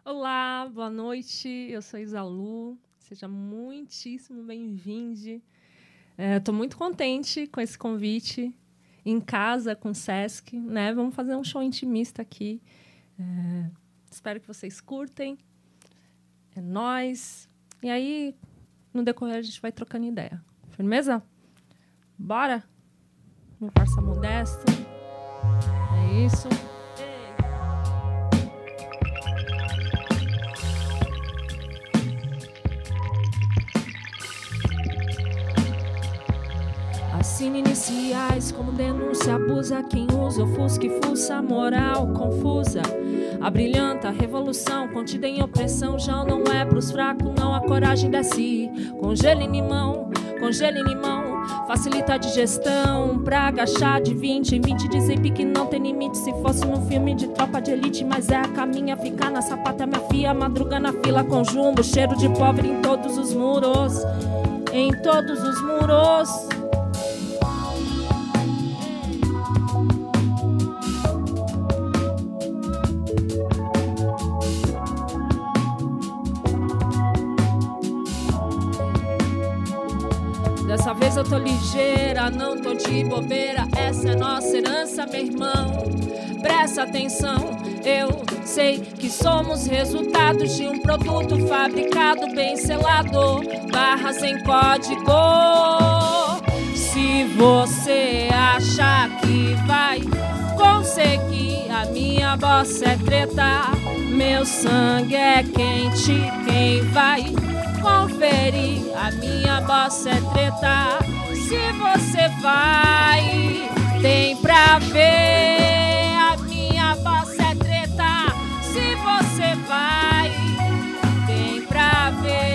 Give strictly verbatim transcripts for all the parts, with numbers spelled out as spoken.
Olá, boa noite. Eu sou Isalu. Seja muitíssimo bem-vindo. Estou é, muito contente com esse convite. Em casa, com o Sesc, né? Vamos fazer um show intimista aqui. É, espero que vocês curtem. É nóis. E aí, no decorrer, a gente vai trocando ideia. Firmeza? Bora? Meu parça modesto. É isso. Assina iniciais como denúncia, abusa quem usa, ofusca e fuça, moral confusa. Abrilhanta a revolução, contida em opressão, já não é pros fracos, não, a coragem desce. Congela em limão, congela em limão, facilita a digestão, pra agachar de vinte em vinte, dizem que não tem limite. Se fosse num filme de tropa de elite, mas é a caminha, ficar na sapata, minha filha, madruga na fila com jumbo, cheiro de pobre em todos os muros, em todos os muros. Dessa vez eu tô ligeira, não tô de bobeira. Essa é nossa herança, meu irmão. Presta atenção, eu sei que somos resultados de um produto fabricado, bem selado, barras em código. Se você acha que vai conseguir, a minha bossa é treta, meu sangue é quente, quem vai conferir, a minha bossa é treta. Se você vai, tem pra ver, a minha bossa é treta. Se você vai, tem pra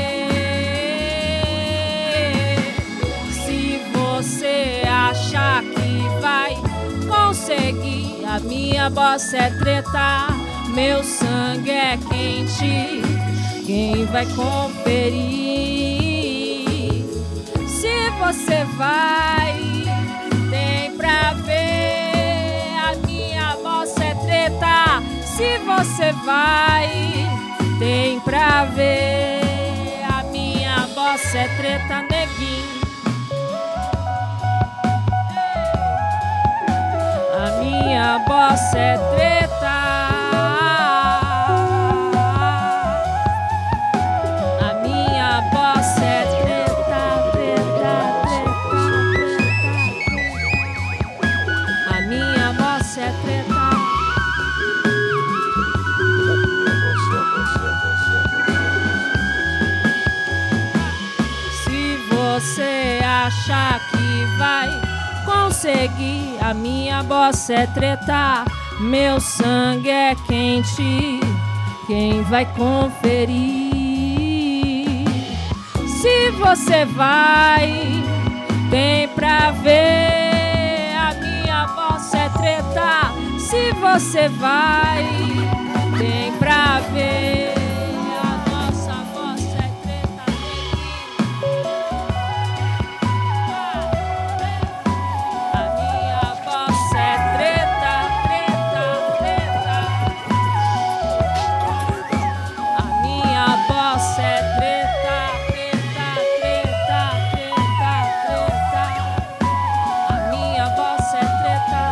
ver. Se você acha que vai conseguir, a minha bossa é treta, meu sangue é quente, quem vai conferir? Se você vai, tem pra ver, a minha bossa é treta. Se você vai, tem pra ver, a minha bossa é treta, neguinho. A minha bossa é treta. Você acha que vai conseguir, a minha bossa é treta, meu sangue é quente, quem vai conferir? Se você vai, tem pra ver, a minha bossa é treta. Se você vai, tem pra ver, a nossa bossa é treta. A minha bossa é treta, treta, treta. A minha bossa é treta, treta, treta, treta, treta. A minha bossa é treta.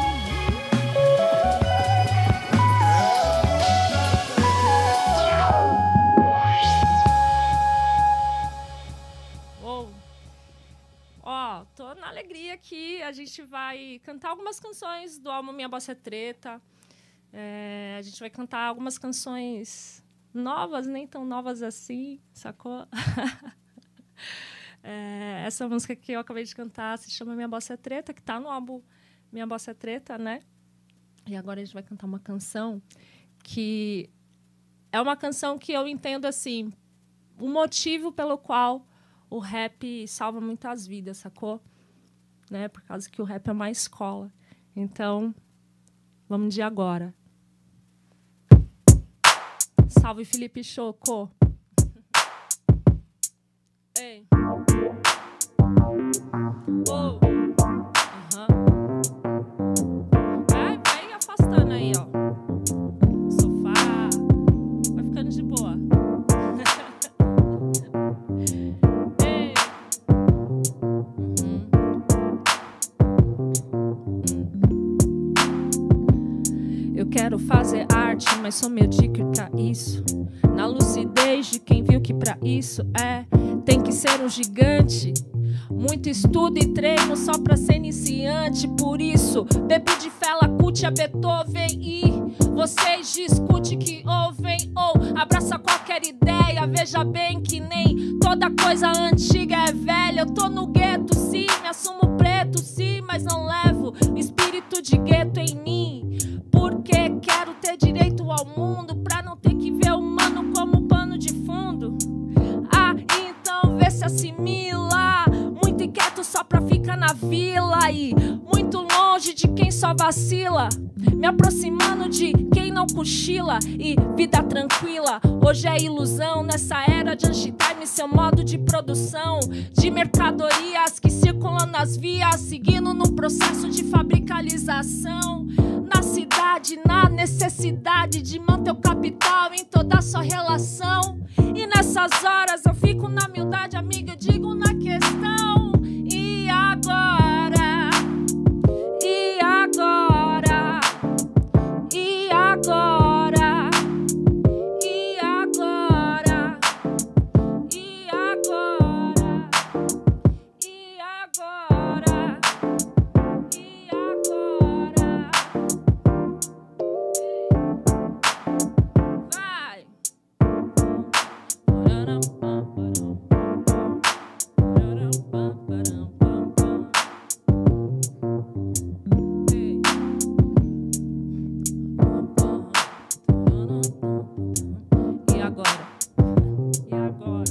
Ó, tô na alegria aqui. A gente vai cantar algumas canções do álbum Minha Bossa é Treta. É, a gente vai cantar algumas canções novas, nem tão novas assim, sacou? É, essa música que eu acabei de cantar se chama Minha Bossa é Treta, que tá no álbum Minha Bossa é Treta, né? E agora a gente vai cantar uma canção que é uma canção que eu entendo assim, o motivo pelo qual o rap salva muitas vidas, sacou? Né? Por causa que o rap é uma escola. Então, vamos de agora. Salve, Felipe Choco. Ei. Oh. Uhum. Vai, vai afastando aí, ó. Sofá. Vai ficando mas sou medíocre pra isso. Na lucidez de quem viu que pra isso é, tem que ser um gigante. Muito estudo e treino só pra ser iniciante. Por isso, bebo de Fela Kuti a Beethoven. E vocês discutem que ouvem ou abraça qualquer ideia. Veja bem que nem toda coisa antiga é velha. Eu tô no gueto, sim, me assumo preto, sim, mas não levo o espírito de gueto em mim. Porque quero ter direito ao mundo pra não ter que ver o humano como pano de fundo. Ah, então vê se assimila. Muito inquieto só pra ficar na vila e muito longe de quem só vacila, me aproximando de quem não cochila. E vida tranquila, hoje é ilusão. Nessa era de Anchitime, seu modo de produção de mercadorias que circulam nas vias, seguindo no processo de fabricalização. Na cidade, na necessidade de manter o capital em toda a sua relação. E nessas horas eu fico na humildade, amiga, eu digo na questão. E agora? E agora? E agora? E agora? E agora? E agora? E agora? Vai! E agora? E agora?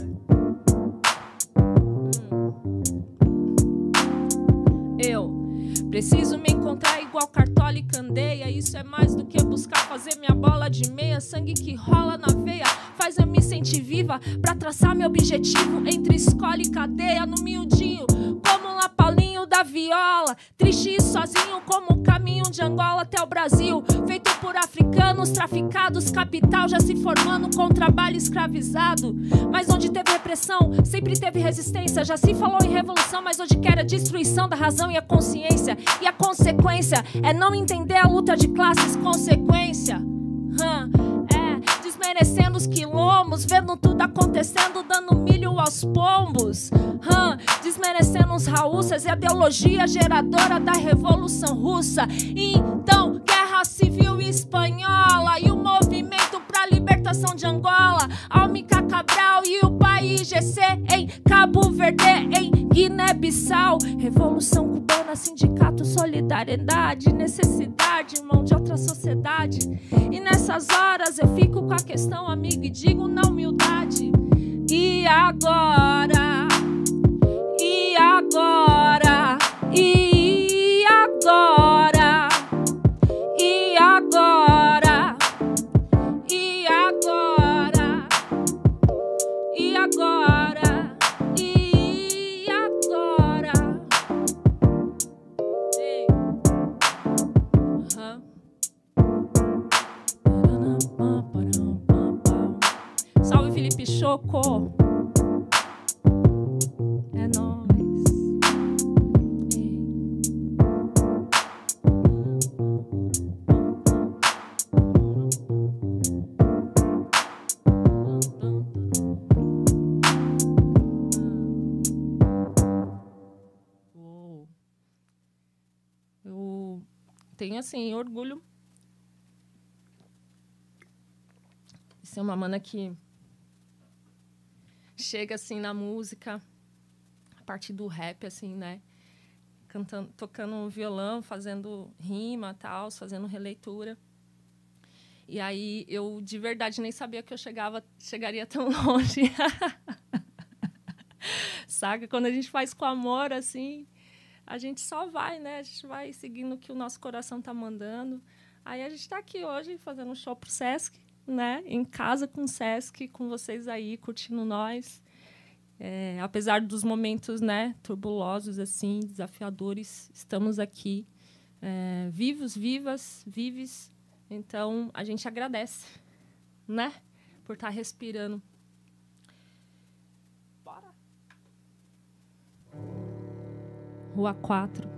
Hum. Eu preciso me encontrar igual Cartola e Candeia. Isso é mais do que buscar fazer minha bola de meia. Sangue que rola na veia faz eu me sentir viva pra traçar meu objetivo entre escola e cadeia. No miudinho, como um Paulinho da viola, triste e sozinho como o caminho de Angola até o Brasil. Feito por africanos, traficados, capital já se formando com trabalho escravizado. Mas onde teve repressão, sempre teve resistência. Já se falou em revolução, mas hoje quer a destruição da razão e a consciência. E a consequência é não entender a luta de classes. Consequência, hum, é desmerecendo os quilombos, vendo tudo acontecendo, dando milho aos pombos, hum, desmerecendo os raúças e a ideologia geradora da Revolução Russa. Então, Guerra Civil Espanhola e o movimento pra libertação de Angola, Almica Cabral e o país G C em Cabo Verde, em Guiné-Bissau, Revolução Cubana, sindicato, solidariedade, necessidade, irmão, de outra sociedade. E nessas horas eu fico com a questão, amigo, e digo na humildade. E agora? E agora? E agora? E agora? E agora? E agora? E agora? Ei. Uhum. Salve, Felipe Choco. É nóis. Eu tenho, assim, orgulho de ser uma mana que chega, assim, na música, a partir do rap, assim, né? Cantando, tocando violão, fazendo rima, tal, fazendo releitura. E aí, eu, de verdade, nem sabia que eu chegava, chegaria tão longe. Saca? Quando a gente faz com amor, assim, a gente só vai, né? A gente vai seguindo o que o nosso coração tá mandando. Aí a gente está aqui hoje fazendo um show pro Sesc, né? Em casa com o Sesc, com vocês aí, curtindo nós. É, apesar dos momentos, né, turbulosos, assim, desafiadores, estamos aqui, é, vivos, vivas, vives. Então, a gente agradece, né, por estar respirando. Bora! Rua quatro.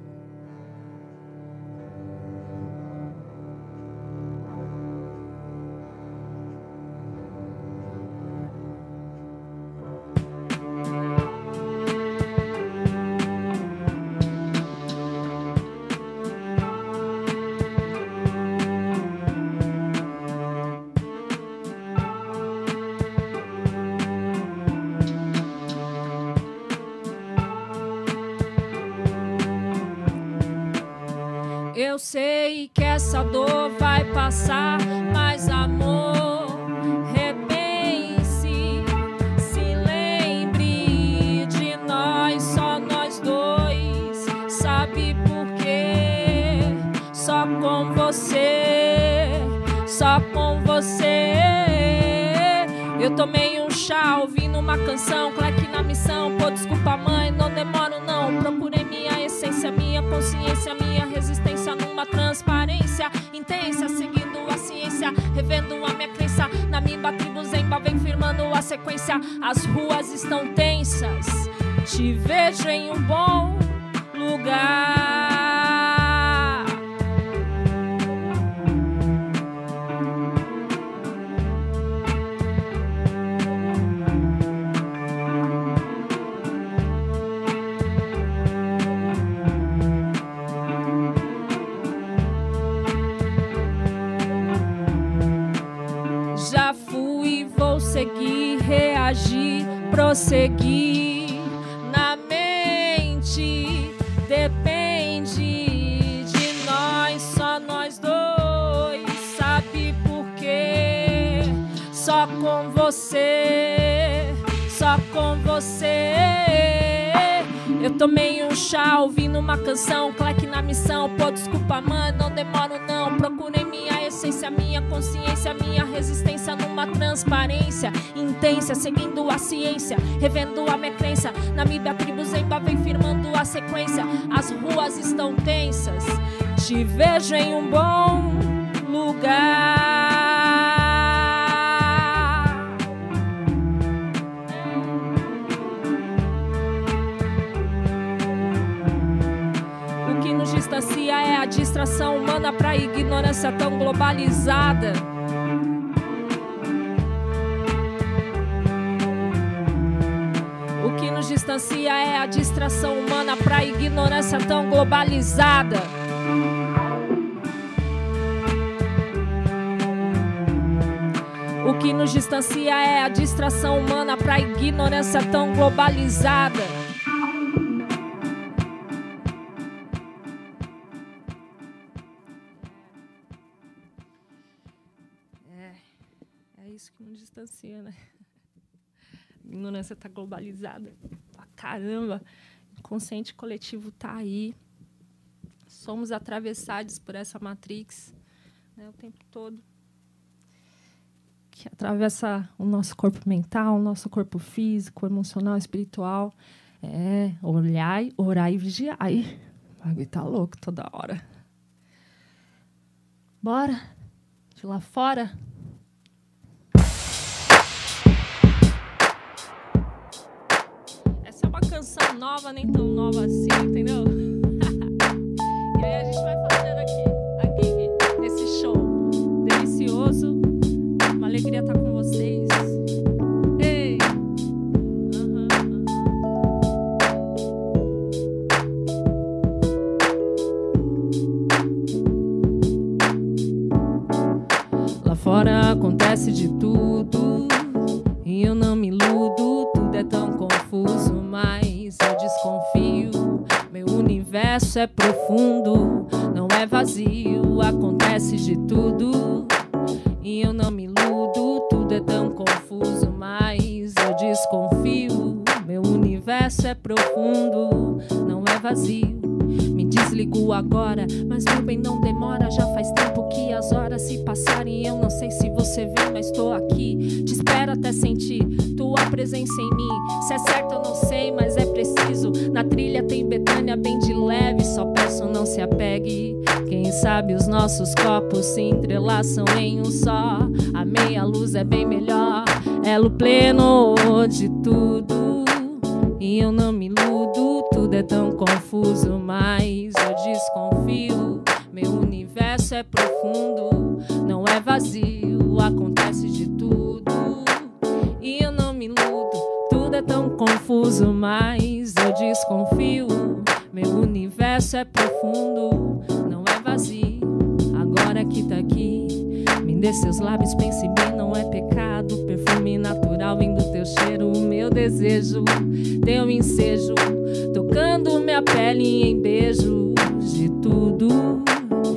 Eu sei que essa dor vai passar, mas amor, repense, se lembre de nós, só nós dois. Sabe por quê? Só com você, só com você. Eu tomei um chá ouvindo uma canção, claque na missão. Pô, desculpa mãe, não demoro não. Procurei minha essência, minha consciência, minha resistência numa transparência intensa, seguindo a ciência, revendo a minha crença. Na Mimba, tribo Zemba, vem firmando a sequência. As ruas estão tensas, te vejo em um bom lugar. Já fui, vou seguir, reagir, prosseguir. Na mente depende de nós, só nós dois. Sabe por quê? Só com você, só com você. Eu tomei um chá ouvindo uma canção, claque na missão. Pô, desculpa mãe, não demoro não. Procurei minha essência, minha consciência, minha resistência numa transparência intensa, seguindo a ciência, revendo a minha crença. Na Mimba, tribo Zemba, vem firmando a sequência. As ruas estão tensas, te vejo em um bom lugar. O que nos distancia é a distração humana pra ignorância tão globalizada. O que nos distancia é a distração humana pra ignorância tão globalizada. O que nos distancia é a distração humana pra ignorância tão globalizada. É isso que nos distancia, né? A ignorância está globalizada pra caramba. O inconsciente coletivo está aí. Somos atravessados por essa matrix, né, o tempo todo, que atravessa o nosso corpo mental, o nosso corpo físico, emocional, espiritual. É, olhai, orai e vigiai. O bagulho tá louco toda hora. Bora? De lá fora? Canção nova, nem tão nova assim, entendeu? E aí a gente vai fazendo aqui, aqui, nesse show delicioso. Uma alegria estar com vocês. Ei! Uhum, uhum. Lá fora acontece de tudo e eu não me iludo. Tudo é tão confuso, mas eu desconfio. Meu universo é profundo, não é vazio. Acontece de tudo e eu não me iludo. Tudo é tão confuso, mas eu desconfio. Meu universo é profundo, não é vazio. Me desligo agora, mas meu bem não demora. Já faz tempo que as horas se passarem. Eu não sei se você vê, mas tô aqui. Te espero até sentir tua presença em mim. Se é certo eu não sei, mas é preciso. Na trilha tem Betânia bem de leve. Só peço não se apegue. Quem sabe os nossos corpos se entrelaçam em um só. A meia luz é bem melhor. Elo pleno de tudo e eu não me iludo. Tudo é tão confuso, mas eu desconfio. Meu universo é profundo, não é vazio. Acontece de tudo e eu não me iludo. Tudo é tão confuso, mas eu desconfio. Meu universo é profundo, não é vazio. Agora que tá aqui, me dê seus lábios, pense bem, não é pecado. Perfume natural vem do teu cheiro. O meu desejo, teu ensejo, tocando minha pele em beijos de tudo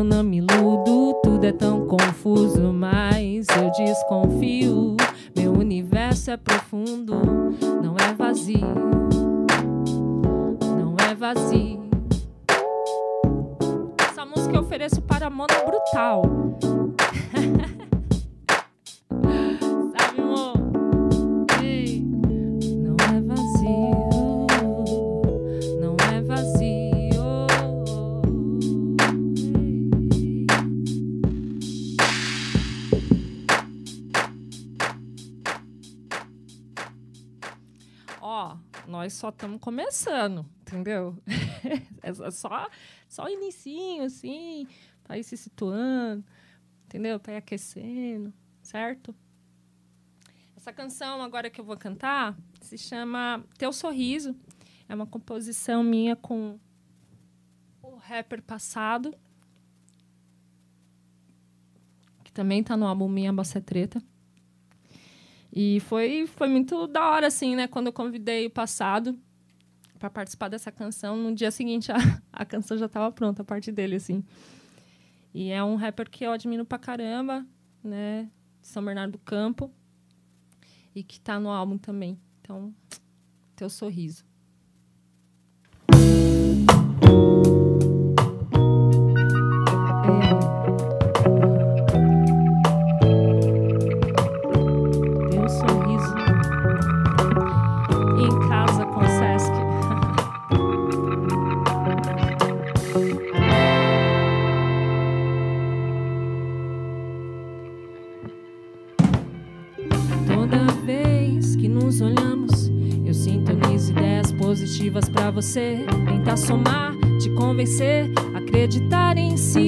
eu não me iludo, tudo é tão confuso, mas eu desconfio. Meu universo é profundo, não é vazio, não é vazio. Essa música eu ofereço para a Mona Brutal. Sabe, amor? Ei. Não é vazio, não é vazio. Ó, nós só estamos começando, entendeu? É só, só o inicinho, assim, tá aí se situando, entendeu? Tá aí aquecendo, certo? Essa canção agora que eu vou cantar se chama Teu Sorriso. É uma composição minha com o rapper Passado, que também tá no álbum Minha Bossa é Treta. E foi, foi muito da hora, assim, né? Quando eu convidei o Passado para participar dessa canção, no dia seguinte a, a canção já estava pronta, a parte dele, assim. E é um rapper que eu admiro pra caramba, né? De São Bernardo do Campo. E que tá no álbum também. Então, Teu Sorriso. Positivas pra você, tentar somar, te convencer, acreditar em si.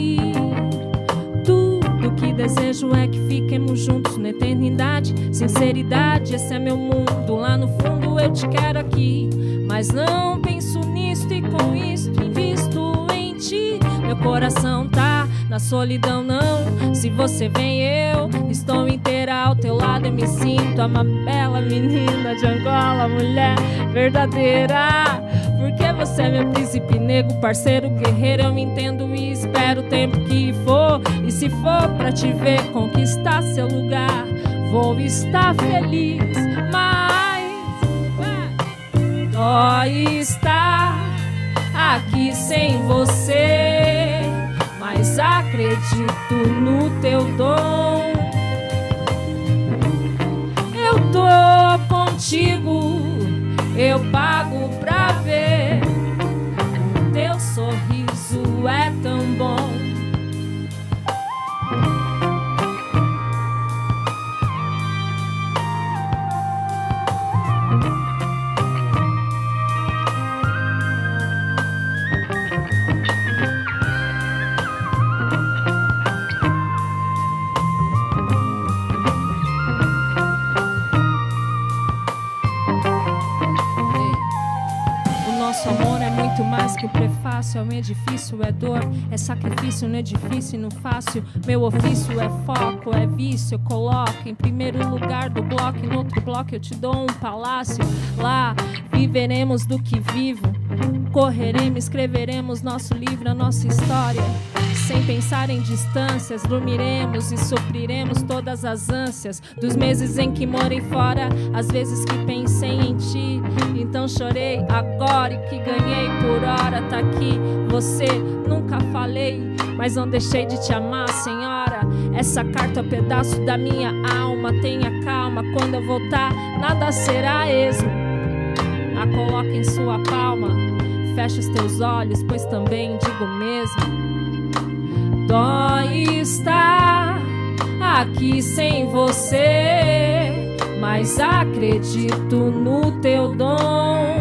Tudo que desejo é que fiquemos juntos na eternidade. Sinceridade, esse é meu mundo. Lá no fundo eu te quero aqui, mas não penso nisto e com isto invisto em ti. Meu coração tá na solidão, não. Se você vem, eu estou inteira ao teu lado. Eu me sinto uma bela menina de Angola, mulher verdadeira. Porque você é meu príncipe negro, parceiro guerreiro. Eu me entendo e espero o tempo que for. E se for pra te ver conquistar seu lugar, vou estar feliz. Mas dói estar aqui sem você, mas acredito no teu dom. Eu tô contigo, eu pago pra ver. O teu sorriso é tão bom. Nosso amor é muito mais que o prefácio. É um edifício, é dor, é sacrifício no edifício e no fácil. Meu ofício é foco, é vício. Eu coloco em primeiro lugar do bloco, e no outro bloco eu te dou um palácio. Lá viveremos do que vivo, correremos, escreveremos nosso livro, a nossa história. Sem pensar em distâncias, dormiremos e supriremos todas as ânsias dos meses em que morei fora, as vezes que pensei em ti. Então chorei agora e que ganhei por hora. Tá aqui, você, nunca falei, mas não deixei de te amar, senhora. Essa carta é um pedaço da minha alma. Tenha calma, quando eu voltar, nada será esmo. A coloca em sua palma, fecha os teus olhos, pois também digo mesmo. Dói estar aqui sem você, mas acredito no teu dom.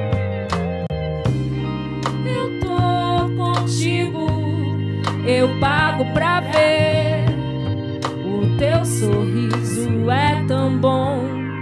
Eu tô contigo, eu pago pra ver. O teu sorriso é tão bom.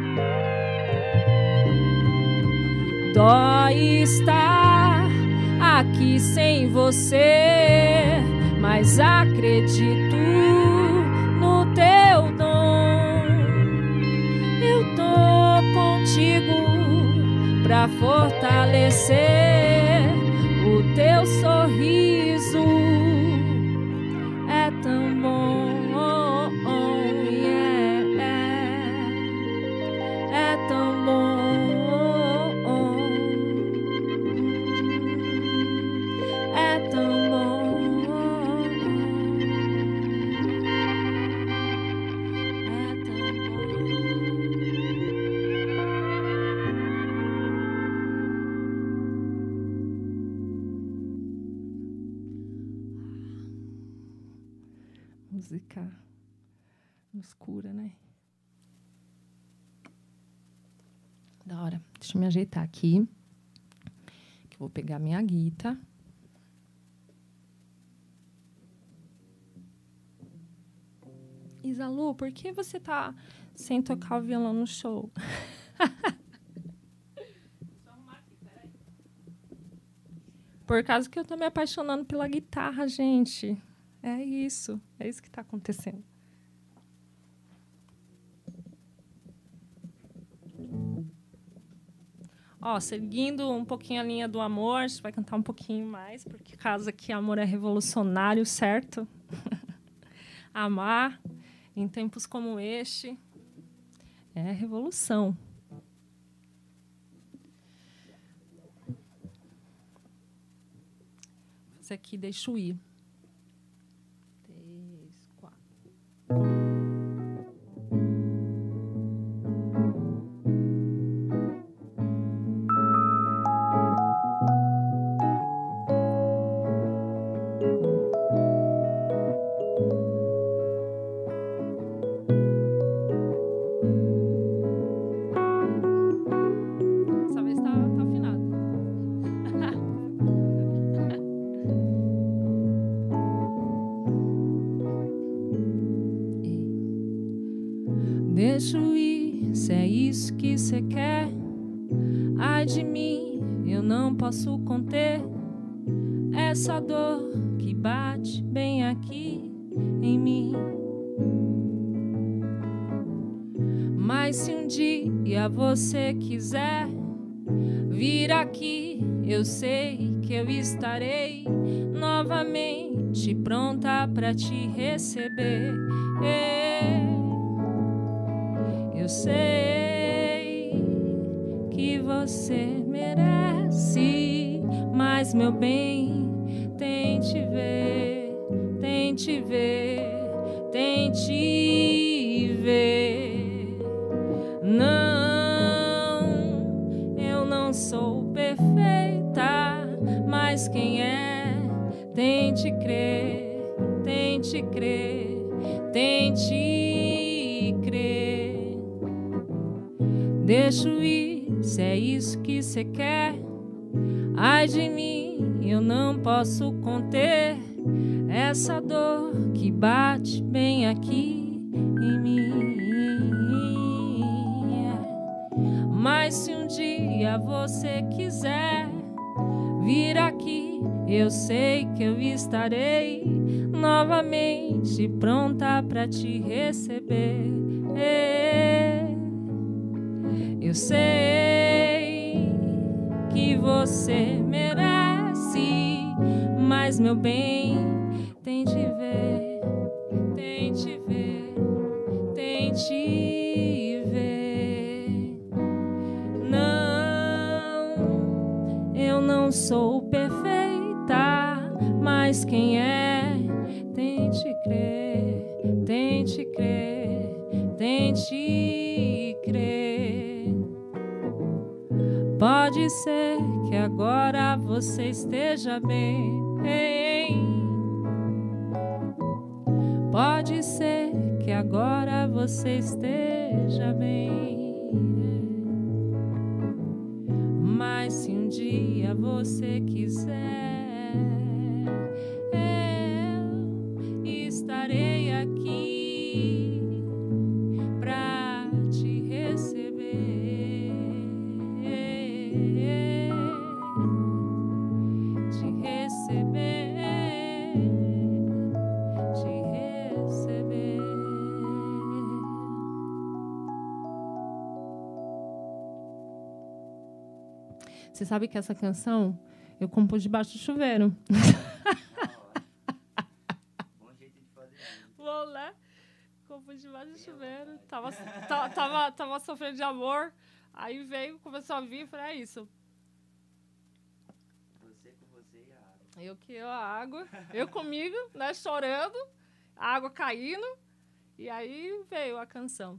Dói estar aqui sem você, mas acredito no teu dom. Eu tô contigo pra fortalecer o teu sorriso. bom, oh, oh, yeah. É tão bom, oh, oh. É tão bom, oh, oh. É tão música nos cura, né? Da hora. Deixa eu me ajeitar aqui. Que eu vou pegar minha guita. Isalu, por que você tá sem tocar o violão no show? Por causa que eu tô me apaixonando pela guitarra, gente. É isso. É isso que está acontecendo. Ó, seguindo um pouquinho a linha do amor, a gente vai cantar um pouquinho mais, porque caso que amor é revolucionário, certo? Amar em tempos como este é revolução. Esse aqui, deixa eu ir. Três, quatro. Deixa eu ir, se é isso que cê quer. Ai de mim, eu não posso conter essa dor que bate bem aqui em mim. Mas se um dia você quiser vir aqui, eu sei que eu estarei novamente pronta pra te receber. Eu sei que você merece, mas meu bem, tente ver, tente ver, tente ver. Não, eu não sou perfeita, mas quem é, tente crer, tente crer, tente crer. Deixa eu ir, se é isso que cê quer. Ai de mim, eu não posso conter essa dor que bate bem aqui em mim. Mas se um dia você quiser vir aqui, eu sei que eu estarei novamente pronta pra te receber. Eu sei que você merece, mas meu bem, tente ver, tente ver, tente ver. Não, eu não sou perfeita, mas quem é, tente crer, tente crer, tente crer. Pode ser que agora você esteja bem. Pode ser que agora você esteja bem. Mas se um dia você quiser, eu estarei aqui pra te receber. Você sabe que essa canção eu compus debaixo do chuveiro. debaixo do chuveiro. Tava, tava, tava sofrendo de amor. Aí veio, começou a vir, falei, é isso. Você com você e a água. Eu que eu, a água. Eu comigo, né, chorando. A água caindo. E aí veio a canção.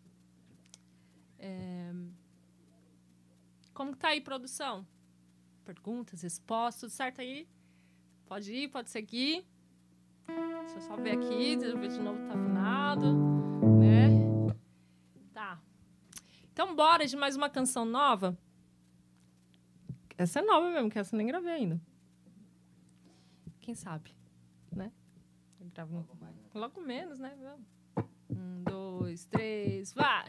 É... Como que tá aí, produção? Perguntas, respostas, tudo certo aí? Pode ir, pode seguir. Deixa eu só ver aqui, deixa eu ver de novo tá afinado, né? Tá. Então, bora de mais uma canção nova. Essa é nova mesmo, que essa eu nem gravei ainda. Quem sabe, né? Eu gravo logo, mais, né? Logo menos, né? Um, dois, três, vai!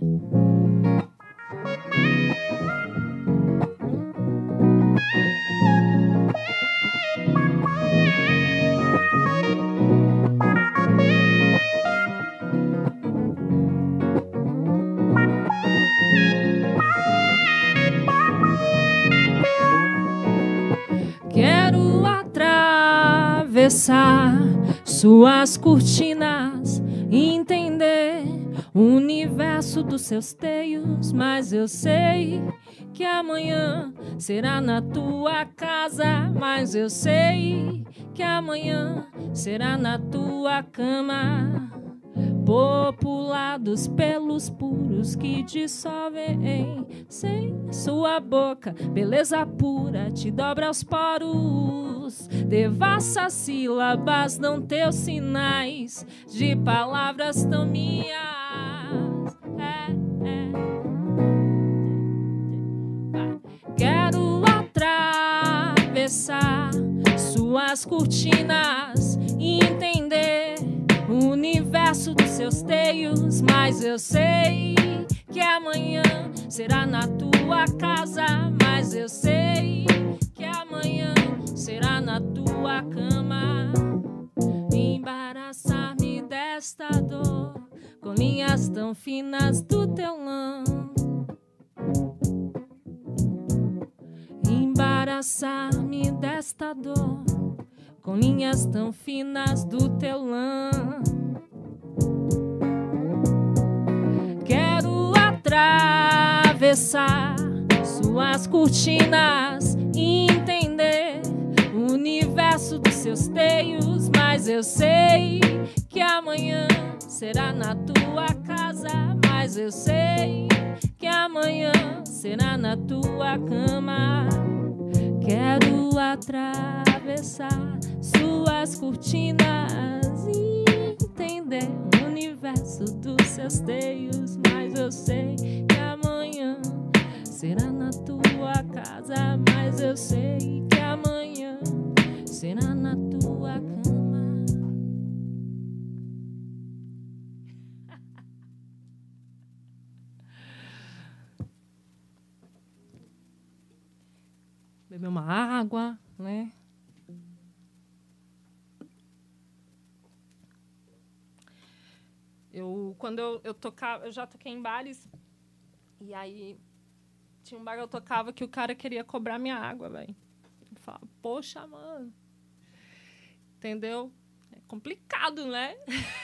Quero atravessar suas cortinas, entender o universo dos seus teios, mas eu sei que amanhã será na tua casa, mas eu sei que amanhã será na tua cama, populados pelos puros que dissolvem sem sua boca, beleza pura te dobra aos poros, devassa sílabas, não teus sinais de palavras tão minhas. É, é. Quero atravessar suas cortinas e entender o universo dos seus teios, mas eu sei que amanhã será na tua casa, mas eu sei que amanhã será na tua cama. Embaraçar-me desta dor com linhas tão finas do teu lã. Embaraçar-me desta dor com linhas tão finas do teu lã. Quero atravessar suas cortinas e entender o universo dos seus teios, mas eu sei que amanhã será na tua casa, mas eu sei que amanhã será na tua cama. Quero atravessar suas cortinas e entender o universo dos seus teios, mas eu sei que amanhã será na tua casa, mas eu sei que amanhã será na tua cama. Beber uma água, né? Eu, quando eu, eu tocava, eu já toquei em bares, e aí tinha um bar que eu tocava que o cara queria cobrar minha água, velho. Eu falava, poxa, mano. Entendeu? É complicado, né?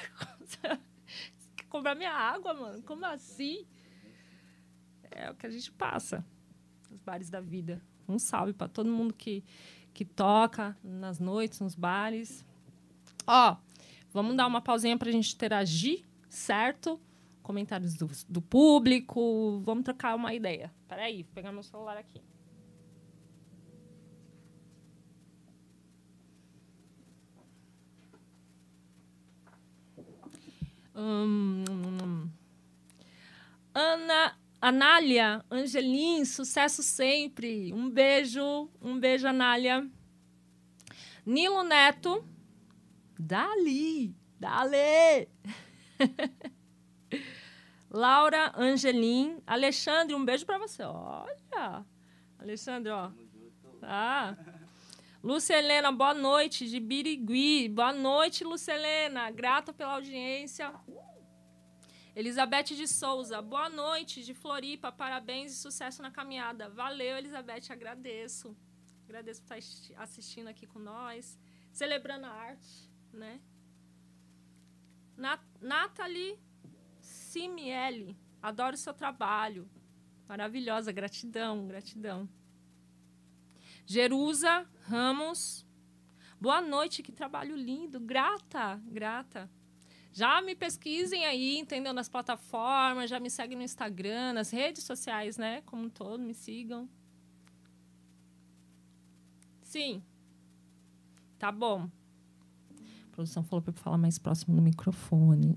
Cobrar minha água, mano. Como assim? É o que a gente passa. Os bares da vida. Um salve para todo mundo que, que toca nas noites, nos bares. Ó, vamos dar uma pausinha para a gente interagir, certo? Comentários do, do público. Vamos trocar uma ideia. Espera aí, vou pegar meu celular aqui. Hum, Ana... Anália, Angelim, sucesso sempre. Um beijo, um beijo, Anália. Nilo Neto, dali, dali. Laura, Angelim, Alexandre, um beijo para você. Olha, Alexandre, ó. Ah. Lúcia Helena, boa noite, de Birigui. Boa noite, Lúcia Helena. Grata pela audiência. Elizabeth de Souza, boa noite, de Floripa, parabéns e sucesso na caminhada. Valeu, Elizabeth, agradeço. Agradeço por estar assistindo aqui com nós, celebrando a arte, né? Nat Nathalie Cimiele, adoro o seu trabalho. Maravilhosa, gratidão, gratidão. Jerusa Ramos, boa noite, que trabalho lindo. Grata, grata. Já me pesquisem aí, entendeu? Nas plataformas, já me seguem no Instagram, nas redes sociais, né? Como um todo, me sigam. Sim. Tá bom. A produção falou para eu falar mais próximo do microfone.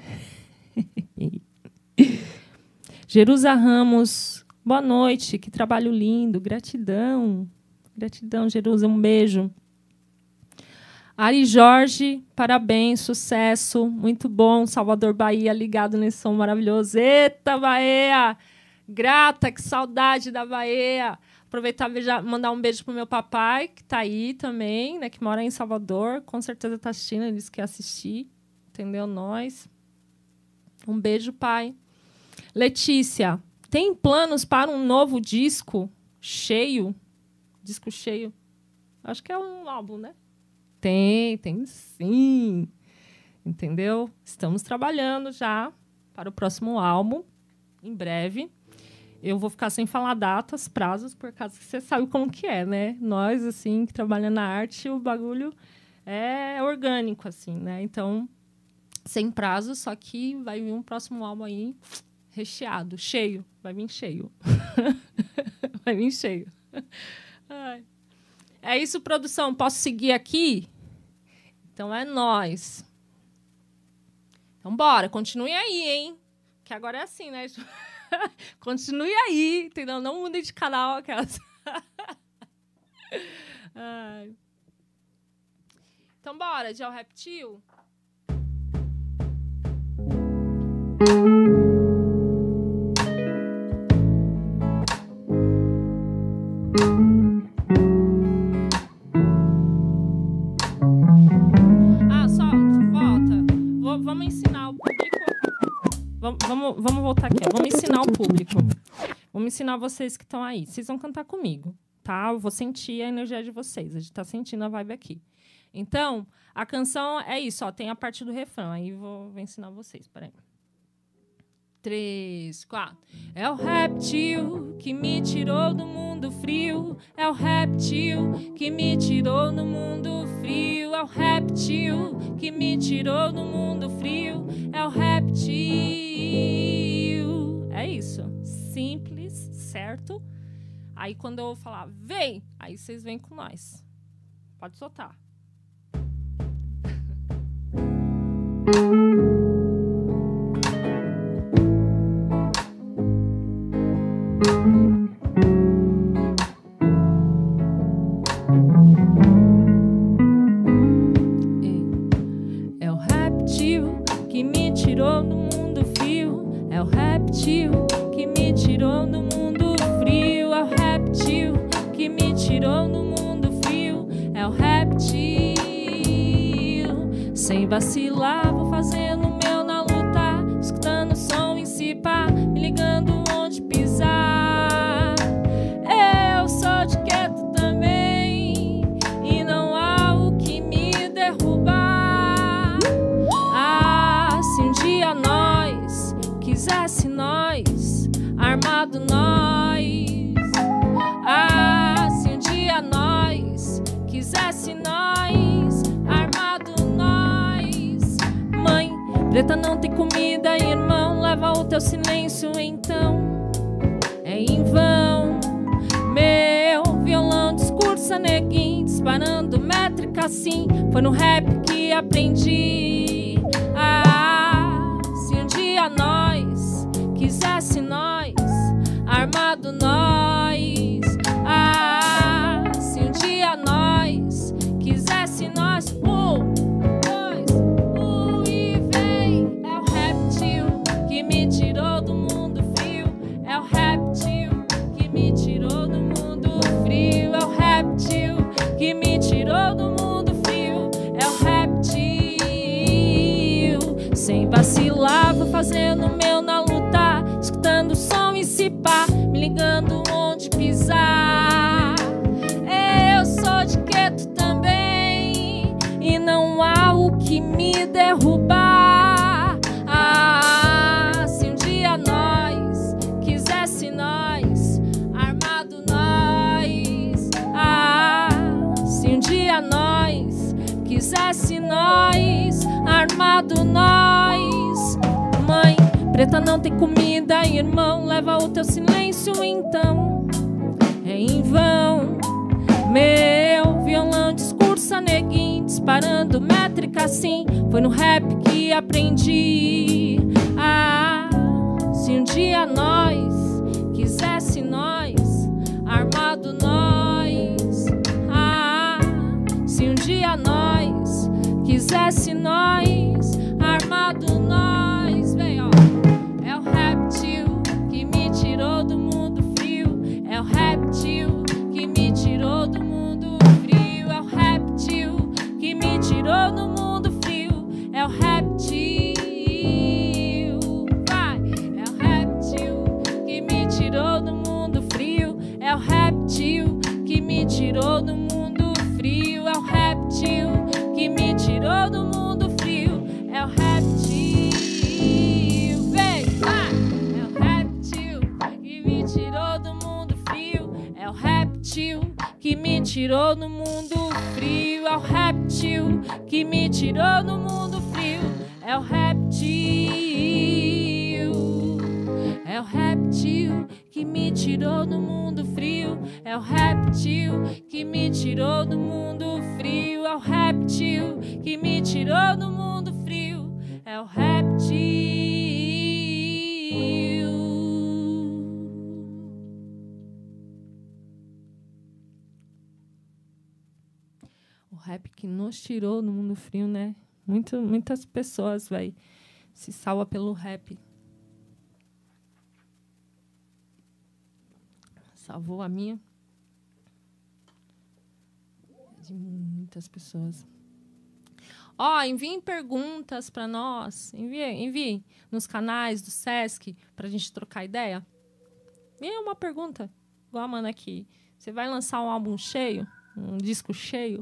Jerusa Ramos, boa noite, que trabalho lindo. Gratidão. Gratidão, Jerusa, um beijo. Ari Jorge, parabéns, sucesso, muito bom. Salvador, Bahia, ligado nesse som maravilhoso. Eita, Bahia! Grata, que saudade da Bahia. Aproveitar e mandar um beijo pro meu papai, que está aí também, né, que mora em Salvador. Com certeza está assistindo, ele disse que ia assistir. Entendeu? Nós. Um beijo, pai. Letícia, tem planos para um novo disco cheio? Disco cheio? Acho que é um álbum, né? Tem, tem sim. Entendeu? Estamos trabalhando já para o próximo álbum, em breve. Eu vou ficar sem falar datas, prazos, por causa que você sabe como que é, né? Nós, assim, que trabalhamos na arte, o bagulho é orgânico, assim, né? Então, sem prazo, só que vai vir um próximo álbum aí recheado, cheio. Vai vir cheio. Vai vir cheio. Ai. É isso, produção. Posso seguir aqui? Então é nóis. Então, bora. Continue aí, hein? Que agora é assim, né? Continue aí, entendeu? Não mudem de canal. Aquelas. Ai. Então, bora. Gel Reptil. Vamos ensinar o público. Vamos, vamos, vamos voltar aqui. Ó. Vamos ensinar o público. Vamos ensinar vocês que estão aí. Vocês vão cantar comigo, tá? Eu vou sentir a energia de vocês. A gente está sentindo a vibe aqui. Então, a canção é isso. Ó, tem a parte do refrão. Aí vou, vou ensinar vocês. Peraí. Três, quatro. É o réptil que me tirou do mundo frio. É o réptil que me tirou do mundo frio. É o réptil que me tirou do mundo frio. É o réptil. É isso. Simples, certo? Aí quando eu falar, vem, aí vocês vêm com nós. Pode soltar. É o réptil que me tirou do mundo frio. É o réptil que me tirou do mundo frio. É o réptil que me tirou do mundo frio. É o réptil. Sem vacilar, vou fazendo o meu na luta, escutando o som em si, pá, me ligando onde pisar. Eu sou de quieto também, e não há o que me derrubar. Ah, se um dia nós quisesse nós, armado nós. Ah, se um dia nós quisesse nós, armado nós. Mãe preta não tem comida, irmão, leva o teu silêncio então. É em vão. Meu violão discursa neguinho, disparando métrica assim. Foi no rap que aprendi. Ah, se um dia nós quisesse nós, armado nós. Ah, se um dia nós quisesse nós, um, dois, um e vem. É o réptil que me tirou do mundo frio. É o réptil que me tirou do mundo frio. É o réptil que me tirou do mundo frio. É o réptil. Sem vacilar, vou fazendo o meu na luta, escutando o som e se pá, me ligando onde pisar. Eu sou de quieto também, e não há o que me derrubar. Ah, nós, armado nós. Mãe preta não tem comida, irmão, leva o teu silêncio então. É em vão. Meu violão discursa, neguinho, disparando métrica assim. Foi no rap que aprendi. Ah, se um dia nós quisesse nós, armado nós. Ah, se um dia nós quisesse nós, armado nós. Vem, ó. É o réptil que me tirou do mundo frio. É o réptil que me tirou do mundo frio. É o réptil que me tirou do mundo frio. É o réptil, vai. É o réptil que me tirou do mundo frio. É o réptil que me tirou do mundo frio. É o réptil que me tirou do mundo frio. É o réptil, vem, vai. É o réptil que me tirou do mundo frio. É o réptil que me tirou do mundo frio. É o réptil que me tirou do mundo frio. É o réptil. É o réptil que me tirou do mundo frio. É o réptil que me tirou do mundo frio. É o réptil que me tirou do mundo frio. É o réptil. O rap que nos tirou do mundo frio, né? Muito, muitas pessoas, vai, se salva pelo rap. Salvou a minha. De muitas pessoas. Ó, oh, enviem perguntas para nós. Enviem, enviem nos canais do Sesc para a gente trocar ideia. Enviem uma pergunta. Igual a Mana aqui. Você vai lançar um álbum cheio? Um disco cheio?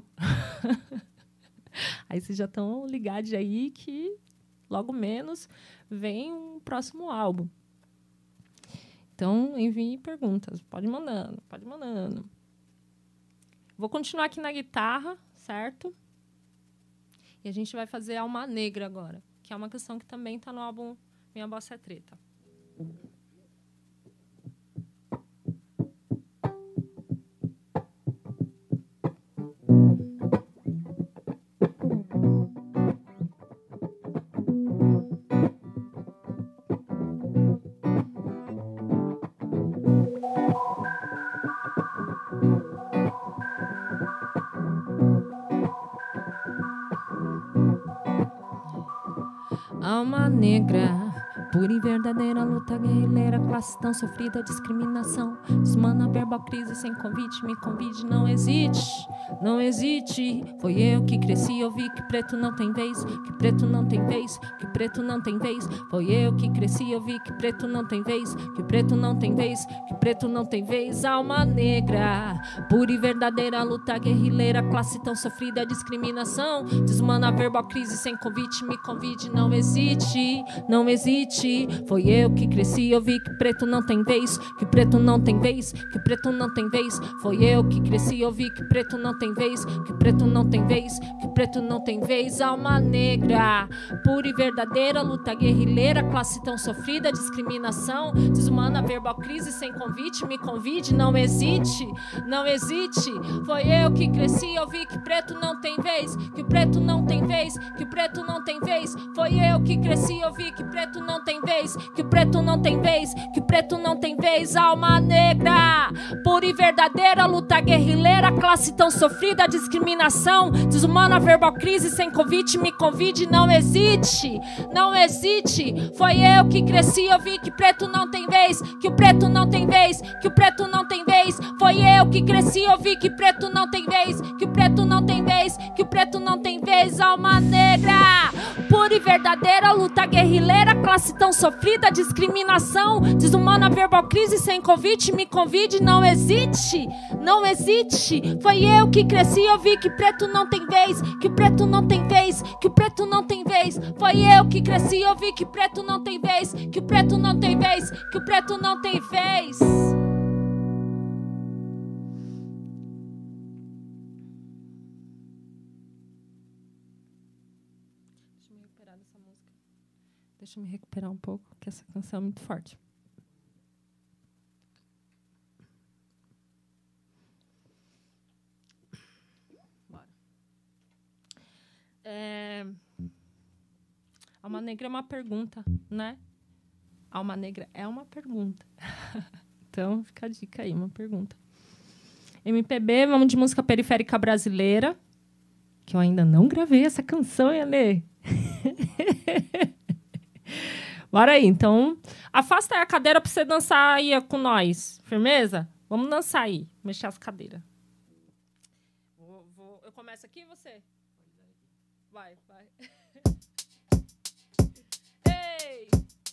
Aí vocês já estão ligados aí que logo menos vem um próximo álbum. Então, envie perguntas. Pode ir mandando, pode ir mandando. Vou continuar aqui na guitarra, certo? E a gente vai fazer Alma Negra agora, que é uma canção que também está no álbum Minha Bossa é Treta. Alma negra, pura e verdadeira luta guerrilheira, classe tão sofrida, discriminação, desmana verbal crise sem convite, me convide, não hesite, não hesite. Foi eu que cresci, eu vi que preto não tem vez, que preto não tem vez, que preto não tem vez. Foi eu que cresci, eu vi que preto não tem vez, que preto não tem vez, que preto não tem vez. Alma negra, pura e verdadeira luta guerrilheira, classe tão sofrida, discriminação, desmana verbal crise sem convite, me convide, não hesite, não hesite. Foi eu que cresci, eu vi que preto não tem vez, que preto não tem vez, que preto não tem vez. Foi eu que cresci, eu vi que preto não tem vez, que preto não tem vez, que preto não tem vez. Alma negra, pura e verdadeira luta guerrilheira, classe tão sofrida, discriminação, desumana verbal crise sem convite, me convide, não hesite, não hesite. Foi eu que cresci, eu vi que preto não tem vez, que preto não tem vez, que preto não tem vez. Foi eu que cresci, eu vi que preto não tem vez, que preto não tem vez, que preto não tem vez. Alma negra, pura e verdadeira luta guerrilheira, classe tão sofrida, discriminação, desumana verbal crise sem convite, me convide, não hesite, não hesite. Foi eu que cresci, eu vi que preto não tem vez, que o preto não tem vez, que o preto não tem vez. Foi eu que cresci, eu vi que preto não tem vez, que o preto não tem vez, que o preto não tem vez. Alma negra, pura e verdadeira luta guerrilheira, classe tão sofrida, discriminação, desumana verbal crise sem convite, me convide, não hesite, não hesite. Foi eu que cresci, eu vi que preto não tem vez, que o preto não tem vez, que o preto não tem vez. Foi eu que cresci, eu vi que preto não tem vez, que o preto não tem vez, que o preto não tem vez. Deixa eu me recuperar um pouco, porque essa canção é muito forte. Bora. É... Alma Negra é uma pergunta, né? Alma Negra é uma pergunta. Então, fica a dica aí, uma pergunta. M P B, vamos de música periférica brasileira, que eu ainda não gravei essa canção, Elê. Bora aí, então. Afasta aí a cadeira para você dançar aí com nós. Firmeza? Vamos dançar aí, mexer as cadeiras. Vou, vou... Eu começo aqui, você? Vai, vai. Ei!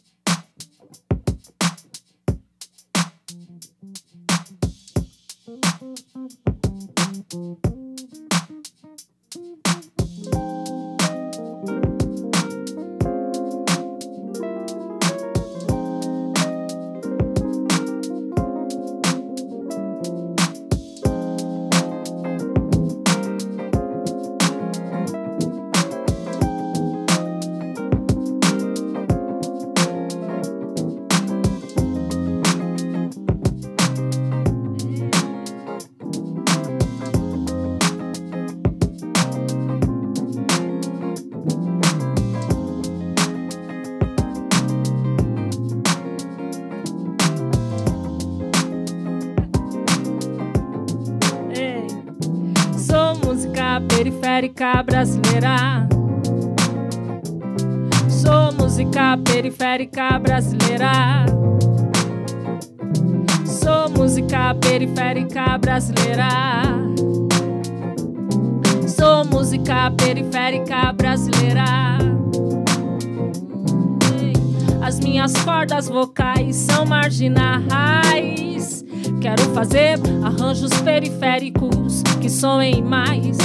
Periférica brasileira. Sou música periférica brasileira. Sou música periférica brasileira. Sou música periférica brasileira. As minhas cordas vocais são marginais. Quero fazer arranjos periféricos que soem mais.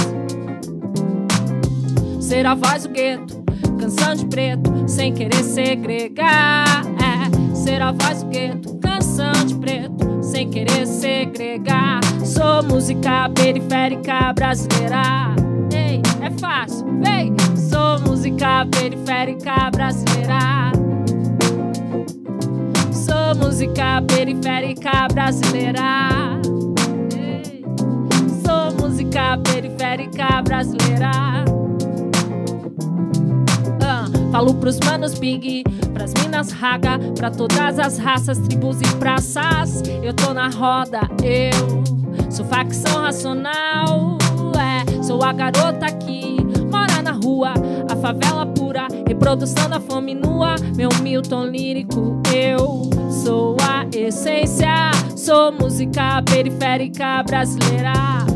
Ser a voz do gueto, canção de preto, sem querer segregar. É, ser a voz do gueto, canção de preto, sem querer segregar. Sou música periférica brasileira. Ei, é fácil, vem. Sou música periférica brasileira. Sou música periférica brasileira. Ei, sou música periférica brasileira. Falo pros manos big, pras minas raga, pra todas as raças, tribos e praças. Eu tô na roda, eu sou facção racional. É, sou a garota que mora na rua, a favela pura, reprodução da fome nua. Meu Milton lírico, eu sou a essência. Sou música periférica brasileira.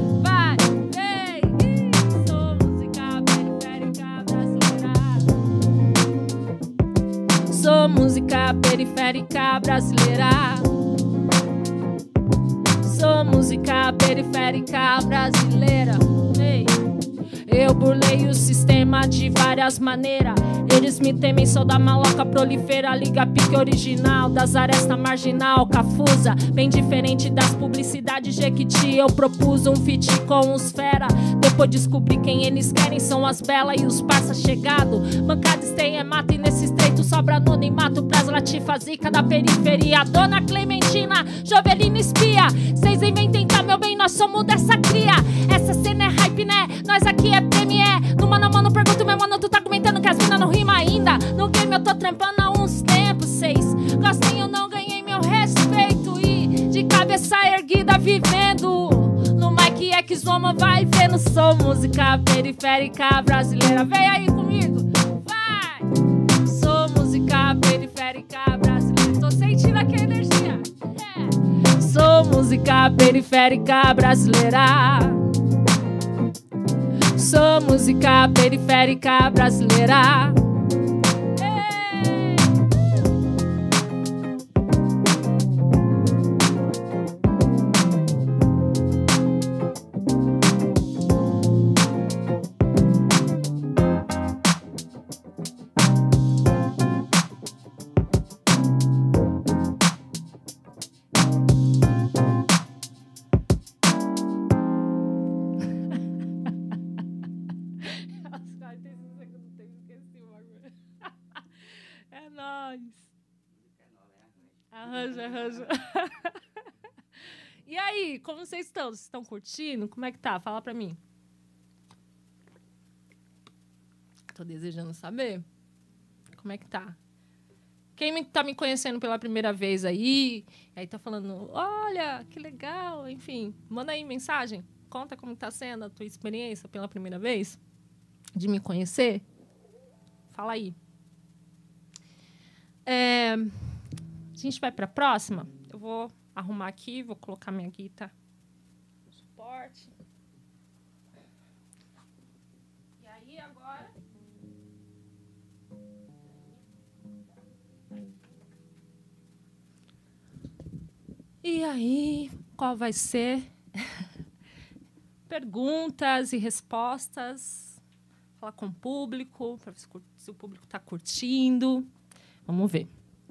Sou música periférica brasileira. Sou música periférica brasileira. Ei. Eu burlei o sistema de várias maneiras. Eles me temem, sou da maloca prolifera. Liga pique original, das aresta marginal, cafusa. Bem diferente das publicidades Jequiti. Eu propus um feat com os fera. Depois descobri quem eles querem, são as belas e os parça chegado. Bancada tem é mata e nesse estreito sobra anonimato pras latifas zica da periferia. Dona Clementina, Jovelina espia. Cês vem tentar meu bem, nós somos dessa cria. Essa cena é hype, né? Nós aqui é premier. No mano a mano, pergunto meu mano, tu tá comentando que as mina não rima ainda. No game eu tô trampando há uns tempos, seis. Gostem, eu não ganhei meu respeito. E de cabeça erguida vivendo no mic é que Zoma vai vendo. Sou música periférica brasileira. Vem aí comigo, vai! Sou música periférica brasileira. Tô sentindo aqui a energia. É. Sou música periférica brasileira. Sou música periférica brasileira. Ei. beijo. E aí, como vocês estão? Vocês estão curtindo? Como é que tá? Fala pra mim. Tô desejando saber. Como é que tá? Quem me, tá me conhecendo pela primeira vez aí, aí tá falando, olha, que legal, enfim. Manda aí mensagem. Conta como tá sendo a tua experiência pela primeira vez de me conhecer. Fala aí. É, a gente vai pra próxima. Eu vou arrumar aqui, vou colocar minha guitarra no suporte. E aí, agora... E aí, qual vai ser? Perguntas e respostas. Falar com o público, para ver se o público está curtindo. Vamos ver.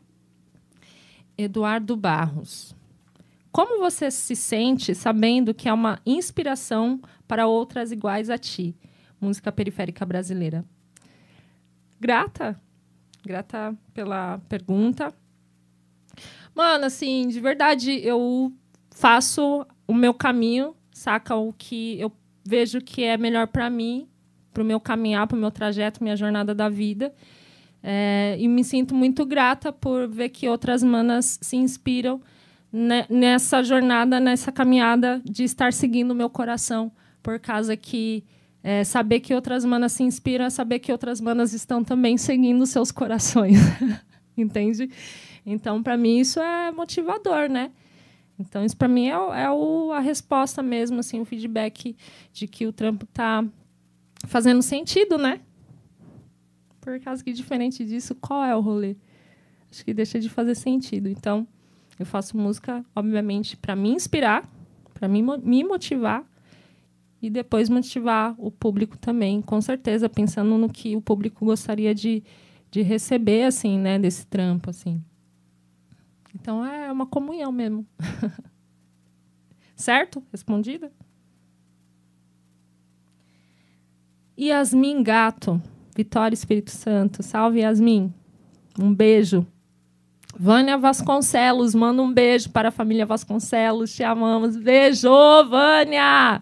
Eduardo Barros. Como você se sente sabendo que é uma inspiração para outras iguais a ti? Música periférica brasileira. Grata. Grata pela pergunta. Mano, assim, de verdade, eu faço o meu caminho, saca? O que eu vejo que é melhor para mim, pro meu caminhar, pro meu trajeto, minha jornada da vida. É, e me sinto muito grata por ver que outras manas se inspiram ne- nessa jornada, nessa caminhada de estar seguindo o meu coração. Por causa que é, saber que outras manas se inspiram é saber que outras manas estão também seguindo seus corações. Entende? Então, para mim, isso é motivador, né? Então, isso para mim é, o, é o, a resposta mesmo, assim, o feedback de que o trampo tá fazendo sentido, né? Por causa que, diferente disso, qual é o rolê? Acho que deixa de fazer sentido. Então, eu faço música, obviamente, para me inspirar, para me, me motivar e depois motivar o público também, com certeza, pensando no que o público gostaria de, de receber, assim, né, desse trampo, assim. Então, é uma comunhão mesmo. Certo? Respondida? Yasmin Gato. Vitória, Espírito Santo. Salve, Yasmin. Um beijo. Vânia Vasconcelos. Manda um beijo para a família Vasconcelos. Te amamos. Beijo, Vânia.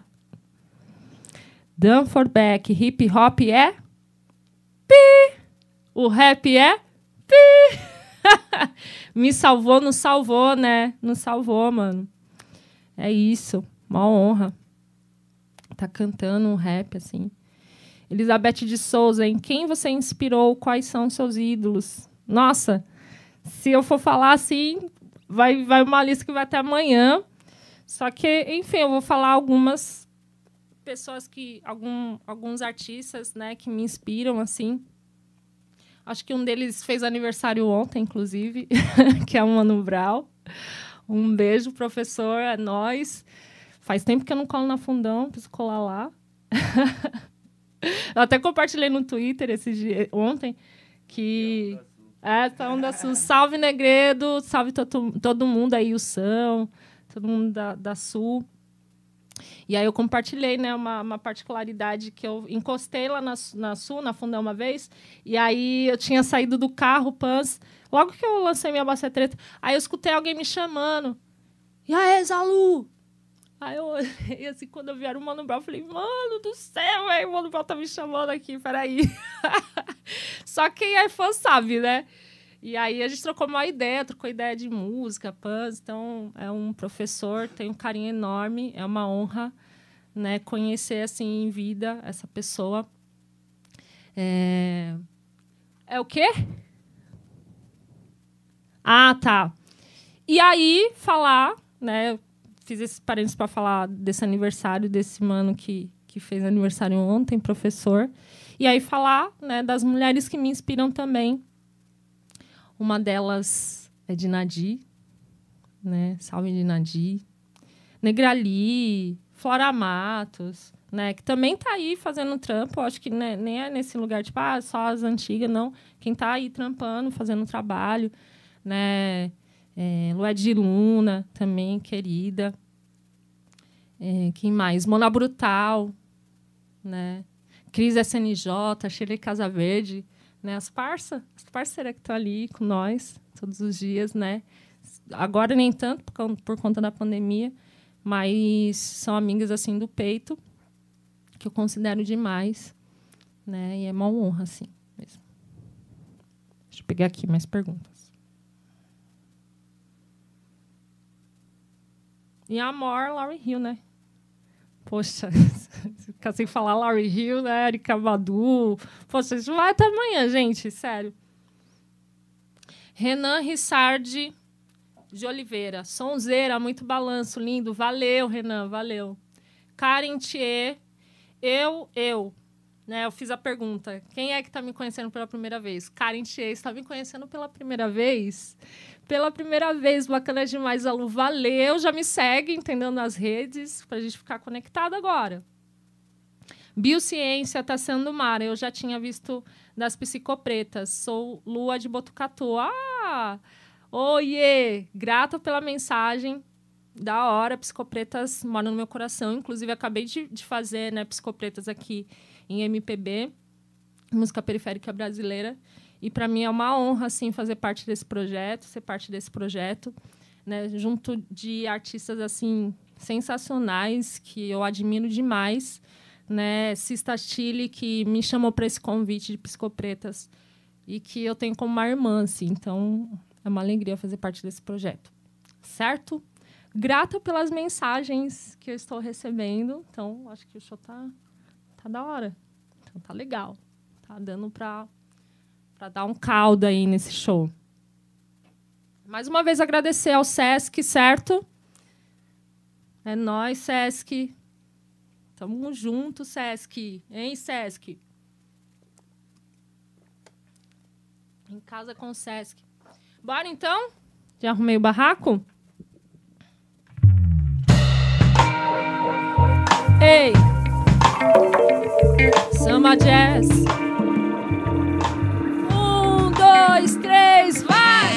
Dan Forbeck. Hip hop é? Pi. O rap é? Pi. Me salvou, nos salvou, né? Nos salvou, mano. É isso. Uma honra. Tá cantando um rap, assim. Elizabeth de Souza, em quem você inspirou? Quais são seus ídolos? Nossa, se eu for falar assim, vai, vai uma lista que vai até amanhã. Só que, enfim, eu vou falar algumas pessoas que... Algum, alguns artistas, né, que me inspiram, assim. Acho que um deles fez aniversário ontem, inclusive, que é o Mano Brown. Um beijo, professor, é nóis. Faz tempo que eu não colo na Fundão, preciso colar lá. Eu até compartilhei no Twitter esse dia, ontem, que... É, tá Onda Sul. Salve, Negredo, salve todo, todo mundo aí, o São, todo mundo da, da Sul. E aí eu compartilhei, né, uma, uma particularidade que eu encostei lá na, na Sul, na Fundão uma vez, e aí eu tinha saído do carro, Pans, logo que eu lancei minha Bacia Treta, aí eu escutei alguém me chamando. E aí, Zalu? Aí eu olhei assim, quando eu vi era o Mano Brown, eu falei, mano do céu, véio, o Mano Brown tá me chamando aqui, peraí. Só quem é fã sabe, né? E aí a gente trocou uma ideia, trocou ideia de música, Pans, então é um professor, tem um carinho enorme, é uma honra, né, conhecer assim em vida essa pessoa. É, é o quê? Ah, tá. E aí falar, né, fiz esses parênteses para falar desse aniversário desse mano que, que fez aniversário ontem, professor, e aí falar, né, das mulheres que me inspiram também. Uma delas é de Nadi, né? Salve de Nadi. Negrali, Flora Matos, né? Que também tá aí fazendo trampo. Acho que né, nem é nesse lugar, tipo, ah, só as antigas, não. Quem tá aí trampando, fazendo trabalho, né? É, Lued Luna, também, querida. É, quem mais? Mona Brutal, né? Cris S N J, Shirley Casaverde. Né, as parças, as parceiras que estão ali com nós todos os dias, né? agora nem tanto, por, por conta da pandemia, mas são amigas assim do peito, que eu considero demais, né? E é uma honra, assim, mesmo. Deixa eu pegar aqui mais perguntas. E Amor, Lauryn Hill, né? Poxa, ficar sem falar Lauryn Hill, né? Erykah Badu. Poxa, isso vai até amanhã, gente, sério. Renan Rissardi de Oliveira. Sonzeira, muito balanço, lindo. Valeu, Renan, valeu. Karen Thier, eu, eu. Né, eu fiz a pergunta. Quem é que está me conhecendo pela primeira vez? Karen Thier está me conhecendo pela primeira vez? Pela primeira vez, bacana demais, Alu. Valeu, já me segue, entendeu, nas redes, para a gente ficar conectado agora. Biociência, tá sendo Mara. Eu já tinha visto das psicopretas. Sou Lua de Botucatu. Ah! Oiê! Grata pela mensagem. Da hora, psicopretas moram no meu coração. Inclusive, acabei de, de fazer, né, psicopretas aqui em M P B, música periférica brasileira. E, para mim, é uma honra, assim, fazer parte desse projeto, ser parte desse projeto, né, junto de artistas, assim, sensacionais, que eu admiro demais, né, Sista Chile, que me chamou para esse convite de psicopretas e que eu tenho como uma irmã, assim. Então, é uma alegria fazer parte desse projeto. Certo? Grata pelas mensagens que eu estou recebendo. Então, acho que o show tá, tá da hora. Então, tá legal. Tá dando para para dar um caldo aí nesse show. Mais uma vez, agradecer ao Sesc, certo? É nóis, Sesc. Tamo junto, Sesc. Hein, Sesc? Em casa com o Sesc. Bora, então? Já arrumei o barraco? Ei! Samba Jazz. Um, dois, três, vai!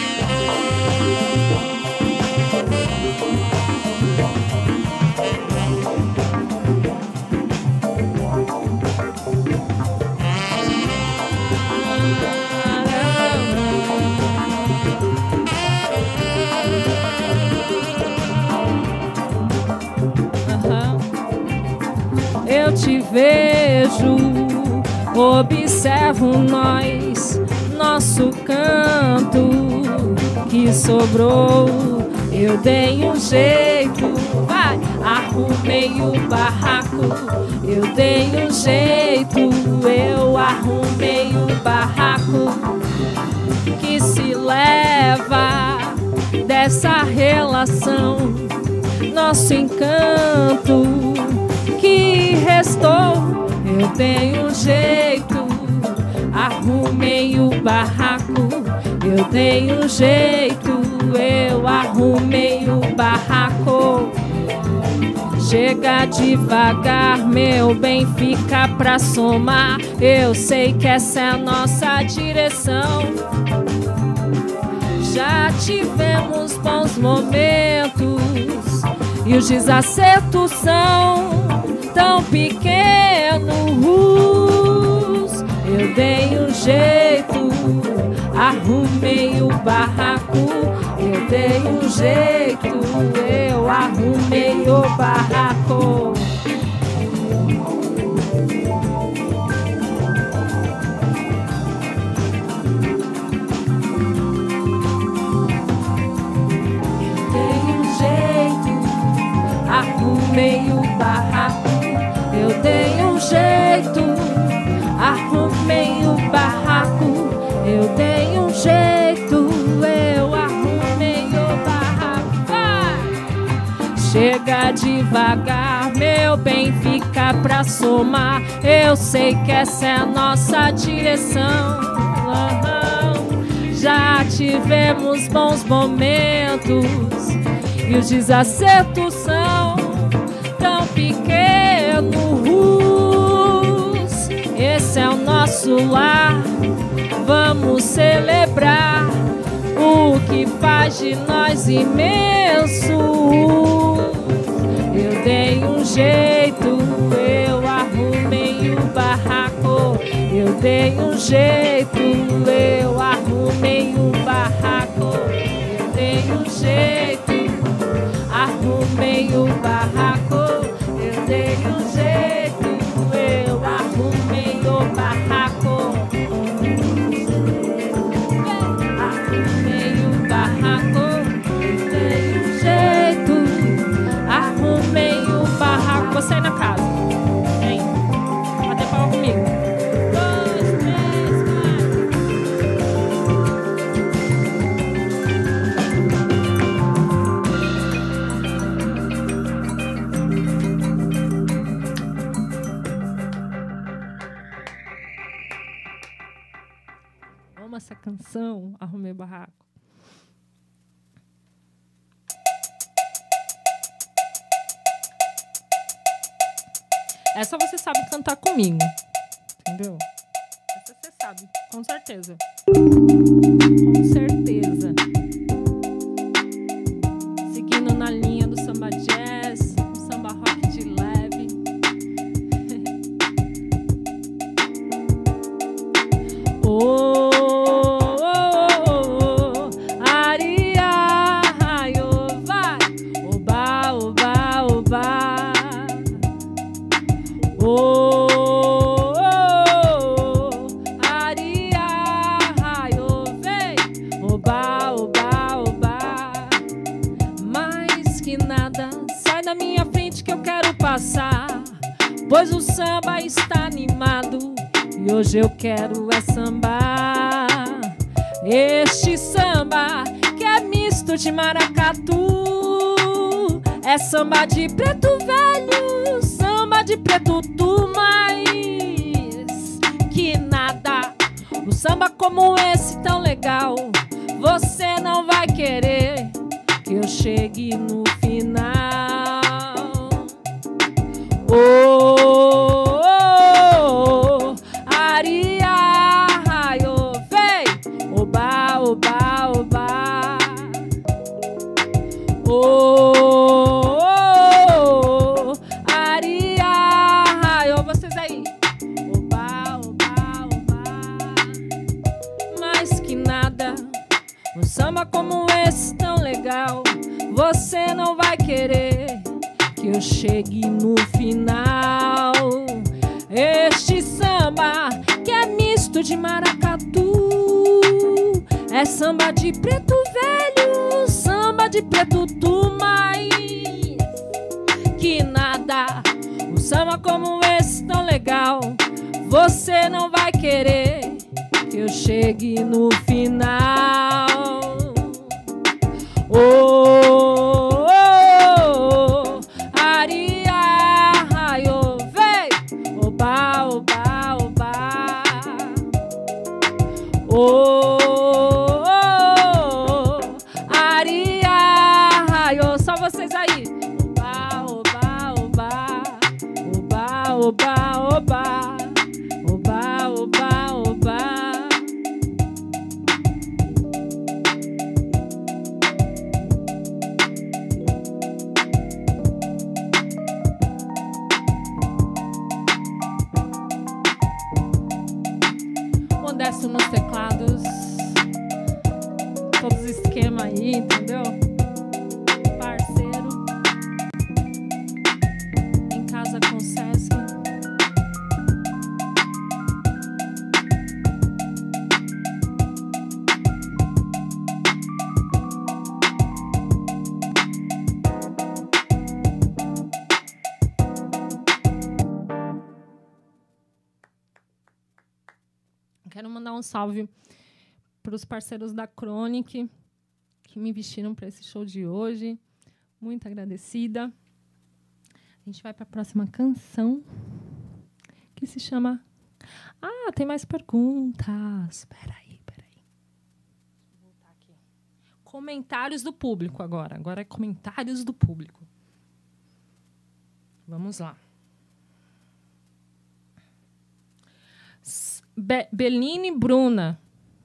Eu te vejo, observo nós, nosso canto que sobrou. Eu dei um jeito, vai, arrumei o barraco. Eu dei um jeito, eu arrumei o barraco que se leva dessa relação, nosso encanto que restou. Eu dei um jeito, arrumei o barraco. Eu dei um jeito, eu arrumei o barraco. Chega devagar, meu bem, fica pra somar. Eu sei que essa é a nossa direção. Já tivemos bons momentos e os desacertos são tão pequenos. Eu dei um jeito, arrumei o barraco. Eu dei um jeito, eu arrumei o barraco. Eu dei um jeito, arrumei o barraco. Eu dei um jeito, arrumei o barraco. Eu dei um jeito, eu arrumei o barraco. Vai! Chega devagar, meu bem, fica pra somar. Eu sei que essa é a nossa direção. Uhum. Já tivemos bons momentos e os desacertos são tão pequenos. Esse é o nosso lar. Vamos celebrar o que faz de nós imenso. Eu dei um jeito, eu arrumei o barraco. Eu dei um jeito, eu arrumei o barraco. Eu dei um jeito. canção, arrumei o barraco. Essa você sabe cantar comigo, entendeu? Essa você sabe, com certeza. Com certeza. Seguindo na linha do samba jazz, do samba rock de leve. Oh, oh, oh, oh, aria, raio, vai, oba, oba, oba. Oh, oh, oh, aria, raio, vem, oba, oba, oba. Mais que nada, sai da minha frente que eu quero passar, pois o samba está animado e hoje eu quero é sambar. Este samba que é misto de maracatu, é samba de preto velho, samba de preto tu, mais que nada. Um samba como esse tão legal, você não vai querer que eu chegue no final. Oh, oh, oh, aria, raio, vem, oba, oba, oba. Oh, oh, oh, aria, raio, vocês aí. Oba, oba, oba. Mais que nada, um samba como esse tão legal, você não vai querer que eu chegue no final. Este samba que é misto de maracatu, é samba de preto velho, samba de preto tu, mais que nada. Um samba como esse tão legal, você não vai querer que eu chegue no final. Oh, oh, oh, aria, raio, vem, oba, oba, oba. Oh, oh, oh, aria, raio, só vocês aí. Oba, oba, oba, oba, oba, oba, oba, oba, oba. Modesto nos teclados, todos os esquemas aí, entendeu? Parceiro, em casa com o Sesc. Quero mandar um salve para os parceiros da Chronic que me vestiram para esse show de hoje. Muito agradecida. A gente vai para a próxima canção, que se chama... Ah, tem mais perguntas. Espera aí, espera aí. Deixa eu voltar aqui. Comentários do público agora. Agora é comentários do público. Vamos lá. Be Beline Bruna.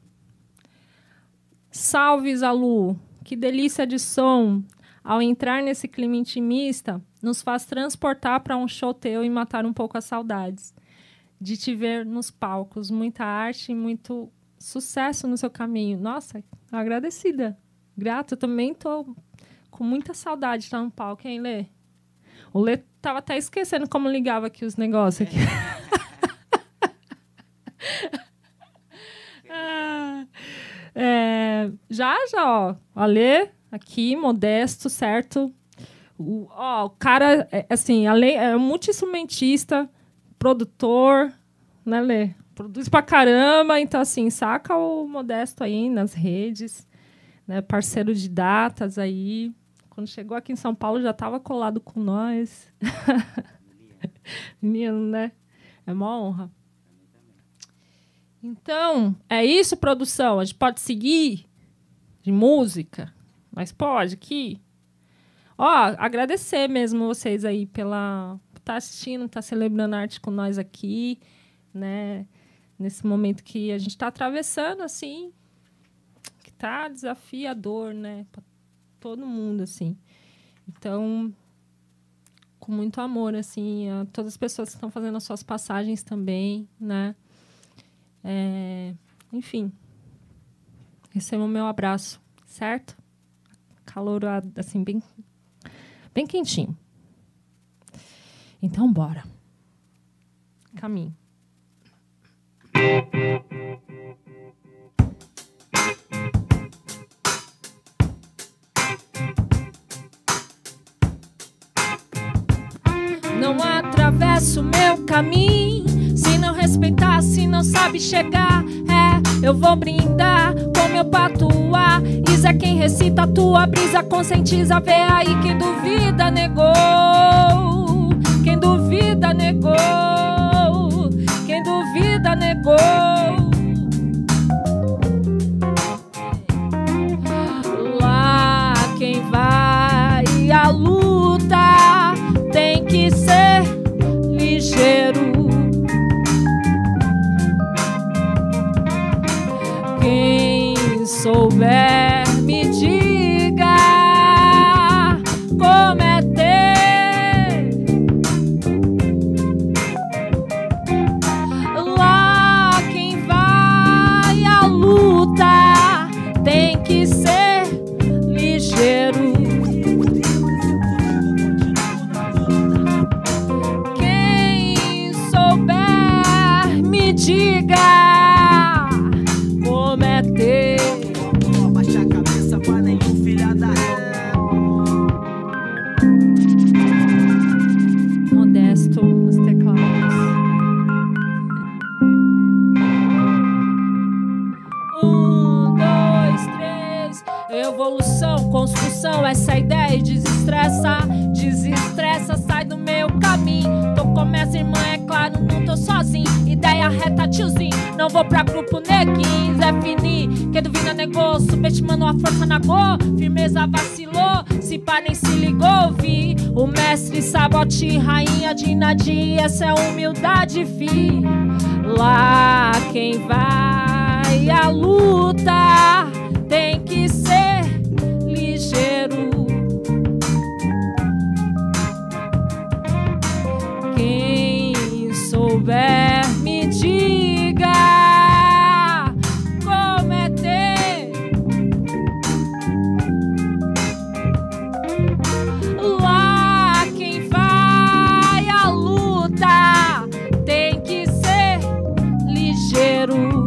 Salve, Zalu. Que delícia de som. Ao entrar nesse clima intimista, nos faz transportar para um show teu e matar um pouco as saudades de te ver nos palcos. Muita arte e muito sucesso no seu caminho. Nossa, agradecida. Grata. Eu também estou com muita saudade de estar no palco, hein, Lê? O Lê estava até esquecendo como ligava aqui os negócios. Aqui. ah, é, já, já, ó. A Lê, aqui, modesto, certo? O, ó, o cara, é, assim, a Lê é um multi-instrumentista, produtor, né, Lê? Produz pra caramba, então, assim, saca o Modesto aí nas redes, né? Parceiro de datas aí. Quando chegou aqui em São Paulo, já estava colado com nós. Menino, né? É uma honra. Então, é isso, produção. A gente pode seguir de música, mas pode aqui. Ó, agradecer mesmo vocês aí pela estar tá assistindo, estar tá celebrando a arte com nós aqui, né? Nesse momento que a gente está atravessando, assim, que tá desafiador, né? Para todo mundo, assim. Então, com muito amor, assim, a todas as pessoas que estão fazendo as suas passagens também, né? É, enfim, receba o meu abraço, certo? Calorado, assim, bem, bem quentinho. Então, bora. Caminho. Não atravesso o meu caminho se não respeitar, se não sabe chegar. É, eu vou brindar com meu patuá. Isso é quem recita a tua brisa, conscientiza. Vê aí quem duvida, negou. Quem duvida, negou. Quem duvida, negou. Lá quem vai à luta tem que ser ligeiro. Quem souber me diga como é ter. Lá quem vai à luta tem que ser ligeiro. Quem souber me diga como é ter. Abaixa a cabeça pra nenhum filha da ré. Modesto nos teclados. Um, dois, três. Evolução, construção, essa ideia e desestressa. Desestressa, sai do meu caminho. Tô com minhas irmãs, é claro, não tô sozinho. Ideia reta, tiozinho. Não vou pra grupo neguinho, Zé Fini. Quem duvida negou, subestimando a força na go. Firmeza vacilou, se pá nem se ligou. Vi o mestre Sabote, rainha de Nadi. Essa é humildade, fi. Lá quem vai à luta tem que ser ligeiro. Quem souber me diga como é ter. Lá quem vai à luta tem que ser ligeiro.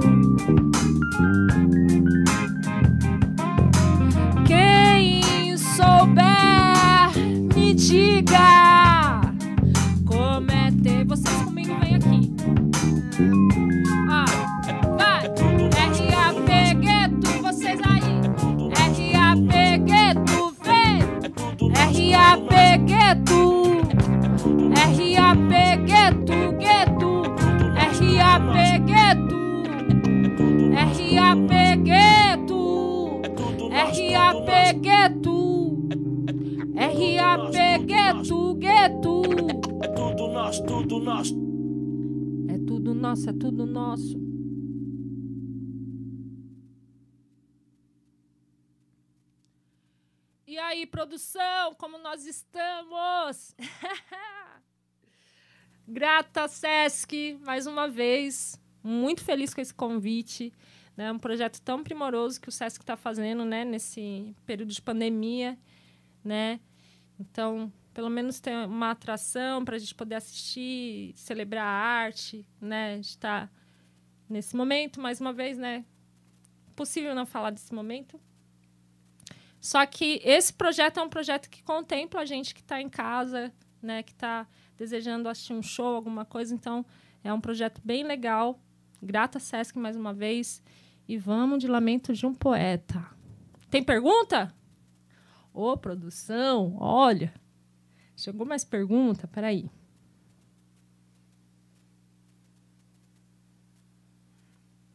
Quem souber me diga como é ter. Vocês comigo, vem aqui. Ah, vai. R A P Gueto, vocês aí. R A P Gueto, vem. R A P Gueto. R A P Gueto, Gueto. R A P Gueto. R A P Gueto. R A P Gueto. R A P Gueto, Gueto. É tudo nosso, tudo nosso. É tudo nosso, é tudo nosso. E aí, produção, como nós estamos? Grata, Sesc, mais uma vez. Muito feliz com esse convite. É um projeto tão primoroso que o Sesc está fazendo, né, nesse período de pandemia, né? Então, pelo menos ter uma atração para a gente poder assistir, celebrar a arte, né? A gente está nesse momento, mais uma vez, né? Possível não falar desse momento. Só que esse projeto é um projeto que contempla a gente que está em casa, né? Que está desejando assistir um show, alguma coisa. Então, é um projeto bem legal. Grata, Sesc, mais uma vez. E vamos de Lamento de um Poeta. Tem pergunta? Ô, produção, olha. Chegou mais pergunta? Peraí.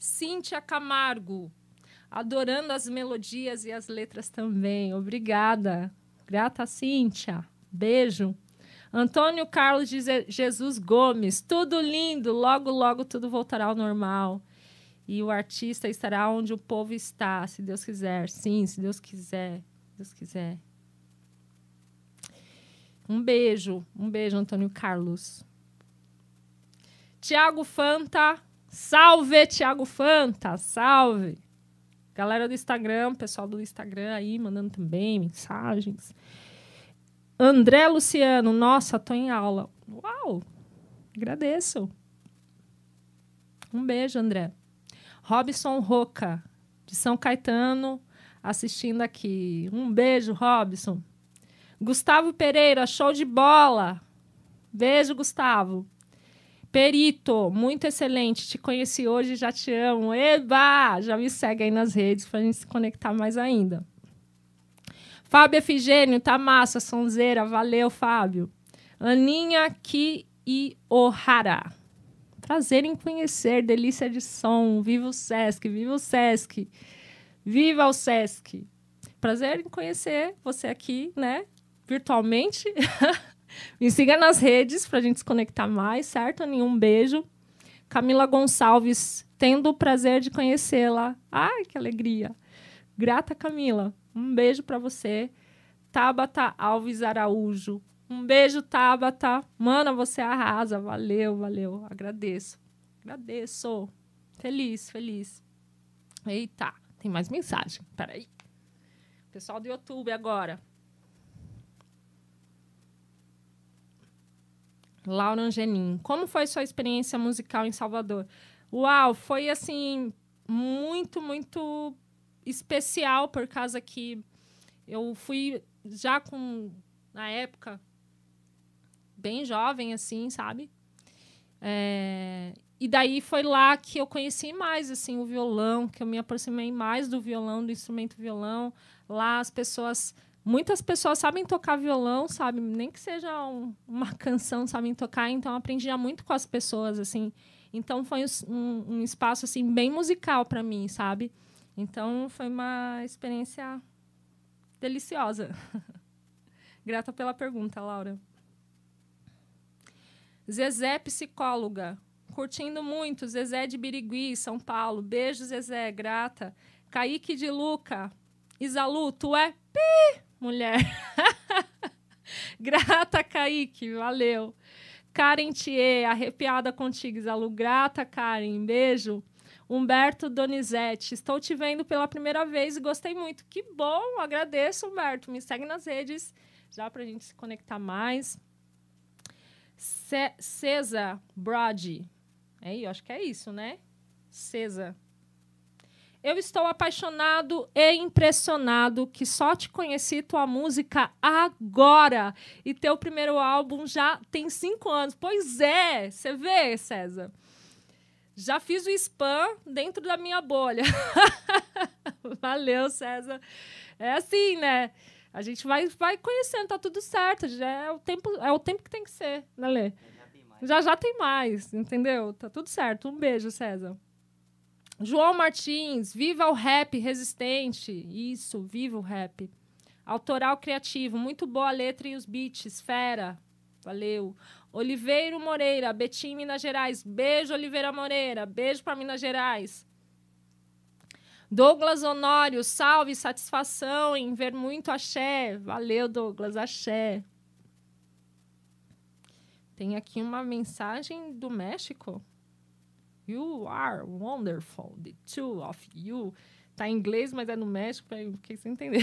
Cíntia Camargo, adorando as melodias e as letras também. Obrigada. Grata, Cíntia. Beijo. Antônio Carlos de Jesus Gomes, tudo lindo, logo, logo tudo voltará ao normal. E o artista estará onde o povo está, se Deus quiser. Sim, se Deus quiser. Se Deus quiser. Um beijo. Um beijo, Antônio Carlos. Tiago Fanta. Salve, Tiago Fanta. Salve. Galera do Instagram, pessoal do Instagram aí, mandando também mensagens. André Luciano. Nossa, tô em aula. Uau. Agradeço. Um beijo, André. Robson Roca, de São Caetano, assistindo aqui. Um beijo, Robson. Gustavo Pereira, show de bola. Beijo, Gustavo. Perito, muito excelente. Te conheci hoje, já te amo. Eba! Já me segue aí nas redes para a gente se conectar mais ainda. Fábio Efigênio, tá massa, sonzeira. Valeu, Fábio. Aninha Kiohara. Prazer em conhecer, delícia de som. Viva o Sesc, viva o Sesc. Viva o Sesc. Prazer em conhecer você aqui, né? Virtualmente. Me siga nas redes para a gente se conectar mais, certo, Aninha? Um beijo. Camila Gonçalves, tendo o prazer de conhecê-la. Ai, que alegria. Grata, Camila. Um beijo para você. Tabata Alves Araújo. Um beijo, Tabata. Mana, você arrasa. Valeu, valeu. Agradeço. Agradeço. Feliz, feliz. Eita, tem mais mensagem. Peraí. Pessoal do YouTube agora. Laura Angelim. Como foi sua experiência musical em Salvador? Uau, foi assim, muito, muito especial, por causa que eu fui já com, na época, bem jovem, assim, sabe? É, e daí foi lá que eu conheci mais, assim, o violão, que eu me aproximei mais do violão, do instrumento violão. Lá as pessoas, muitas pessoas sabem tocar violão, sabe? Nem que seja um, uma canção, sabem tocar. Então, eu aprendia muito com as pessoas, assim. Então, foi um, um espaço, assim, bem musical para mim, sabe? Então, foi uma experiência deliciosa. Grata pela pergunta, Laura. Zezé, psicóloga. Curtindo muito. Zezé de Birigui, São Paulo. Beijo, Zezé. Grata. Kaique de Luca. Isalu, tu é pi, mulher. Grata, Kaique. Valeu. Karen Thier, arrepiada contigo, Isalu. Grata, Karen. Beijo. Humberto Donizete. Estou te vendo pela primeira vez e gostei muito. Que bom. Agradeço, Humberto. Me segue nas redes já para a gente se conectar mais. C César Brody. É, eu acho que é isso, né? César. Eu estou apaixonado e impressionado que só te conheci tua música agora. E teu primeiro álbum já tem cinco anos. Pois é, você vê, César. Já fiz o spam dentro da minha bolha. Valeu, César. É assim, né? A gente vai, vai conhecendo, tá tudo certo. Já é o tempo, é o tempo que tem que ser, né, Lê? Já já tem mais, entendeu? Tá tudo certo. Um beijo, César. João Martins, viva o rap resistente. Isso, viva o rap. Autoral criativo, muito boa a letra e os beats, fera. Valeu. Oliveiro Moreira, Betim, Minas Gerais. Beijo, Oliveira Moreira. Beijo para Minas Gerais. Douglas Honório, salve, satisfação em ver muito axé. Valeu, Douglas, axé. Tem aqui uma mensagem do México. You are wonderful, the two of you. Tá em inglês, mas é no México, para que você entender.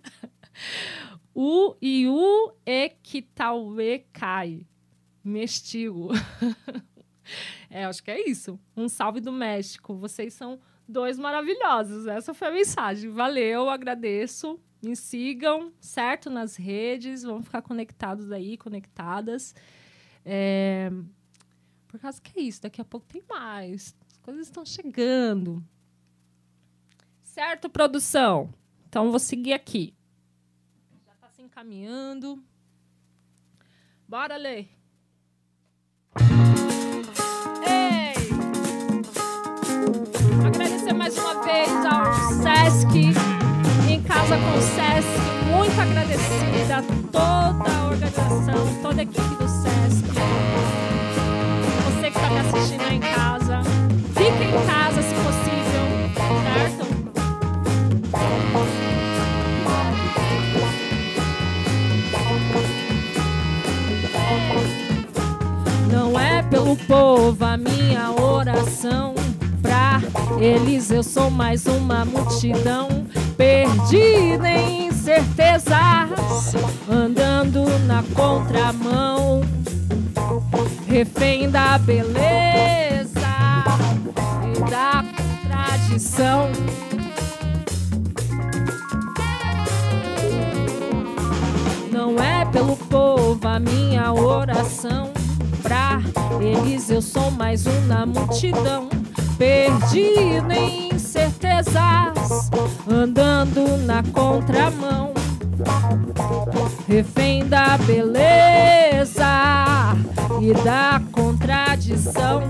O Iu Equitauê Cai. Mestigo. É, acho que é isso. Um salve do México. Vocês são dois maravilhosos. Essa foi a mensagem. Valeu, agradeço. Me sigam, certo? Nas redes. Vamos ficar conectados aí, conectadas. É... Por causa que é isso. Daqui a pouco tem mais. As coisas estão chegando. Certo, produção? Então, vou seguir aqui. Já está se encaminhando. Bora ler. Ei! agradecer mais uma vez ao Sesc, Em Casa com o Sesc. Muito agradecida a toda a organização, toda a equipe do Sesc. Você que está me assistindo aí em casa, fique em casa se possível, certo? Não é pelo povo a minha oração, pra eles eu sou mais uma multidão perdida em incertezas, andando na contramão, refém da beleza e da contradição. Não é pelo povo a minha oração, pra eles eu sou mais um na multidão, perdido em incertezas, andando na contramão, refém da beleza e da contradição.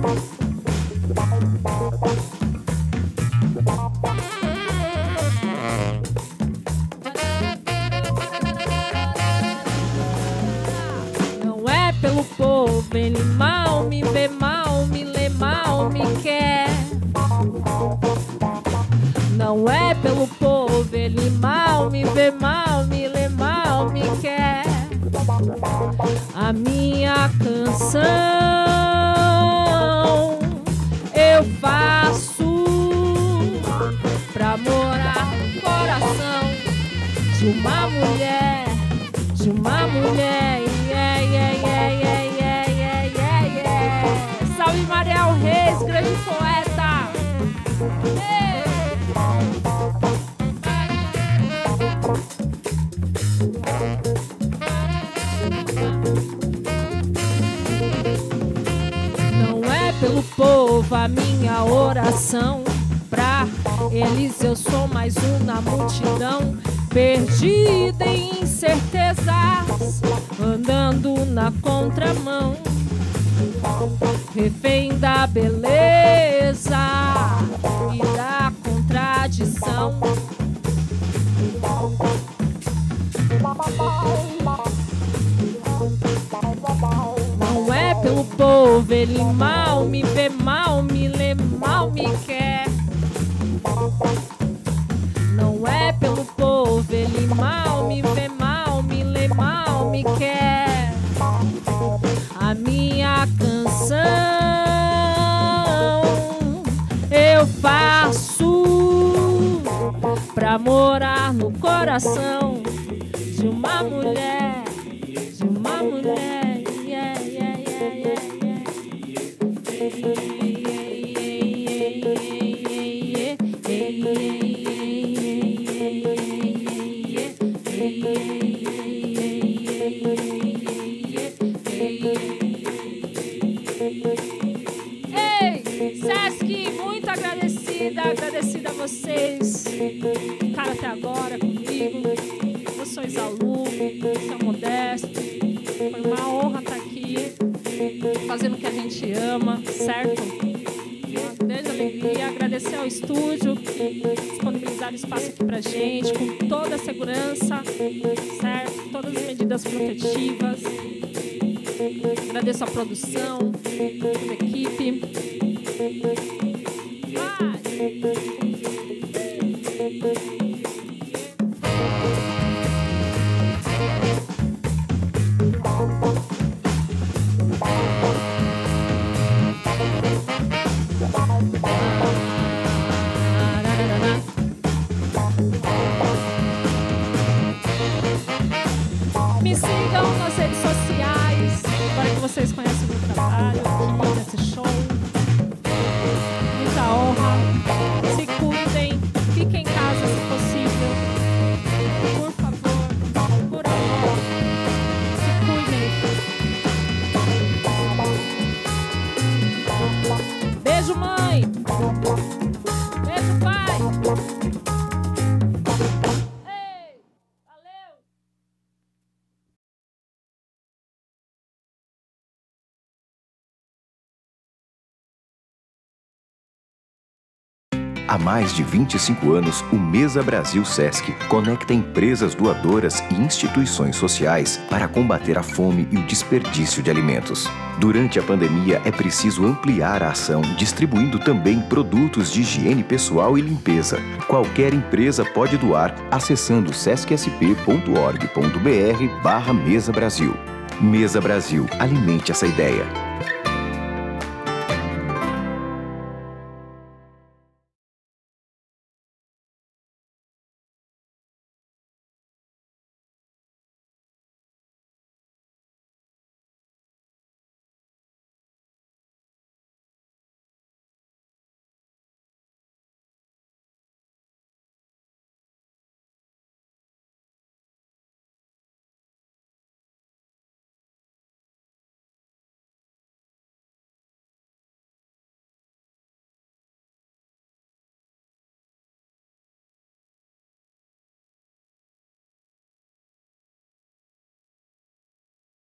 Não é pelo povo, ele mal me vê mal, me lê mal, me quer. Não é pelo povo, ele mal me vê mal, me lê mal, me quer. A minha canção eu faço pra morar no coração de uma mulher, de uma mulher. Yeah, yeah, yeah, yeah, yeah, yeah, yeah, yeah. Salve Mariel Reis, grande poeta. Ei. Não é pelo povo a minha oração, pra eles eu sou mais um na multidão, perdida em incertezas, andando na contramão, refém da beleza e da contradição. Não é pelo povo, ele mal me vê mal, me lê mal, me quer. Não é pelo povo, ele mal me vê mal, me lê mal, me quer. A minha canção eu faço pra morar no coração de uma mulher, de uma mulher. Yeah, yeah, yeah, yeah, Ei, Sesc, muito agradecida, agradecida a vocês que ficaram até agora comigo. Vocês alunos, seu Modesto, foi uma honra estar aqui fazendo o que a gente ama, certo? Uma grande alegria, agradecer ao estúdio que disponibilizaram espaço aqui pra gente, com toda a segurança, certo? Todas as medidas protetivas. Agradeço a produção, toda a equipe. Me sigam nas redes sociais, agora que vocês conhecem o meu trabalho aqui nesse show. Muita honra. Se cuidem, fiquem em casa se possível. Por favor, por amor, se cuidem. Beijo, mãe. Há mais de vinte e cinco anos, o Mesa Brasil Sesc conecta empresas doadoras e instituições sociais para combater a fome e o desperdício de alimentos. Durante a pandemia, é preciso ampliar a ação, distribuindo também produtos de higiene pessoal e limpeza. Qualquer empresa pode doar acessando sesc s p ponto org ponto b r barra Mesa Brasil. Mesa Brasil, alimente essa ideia.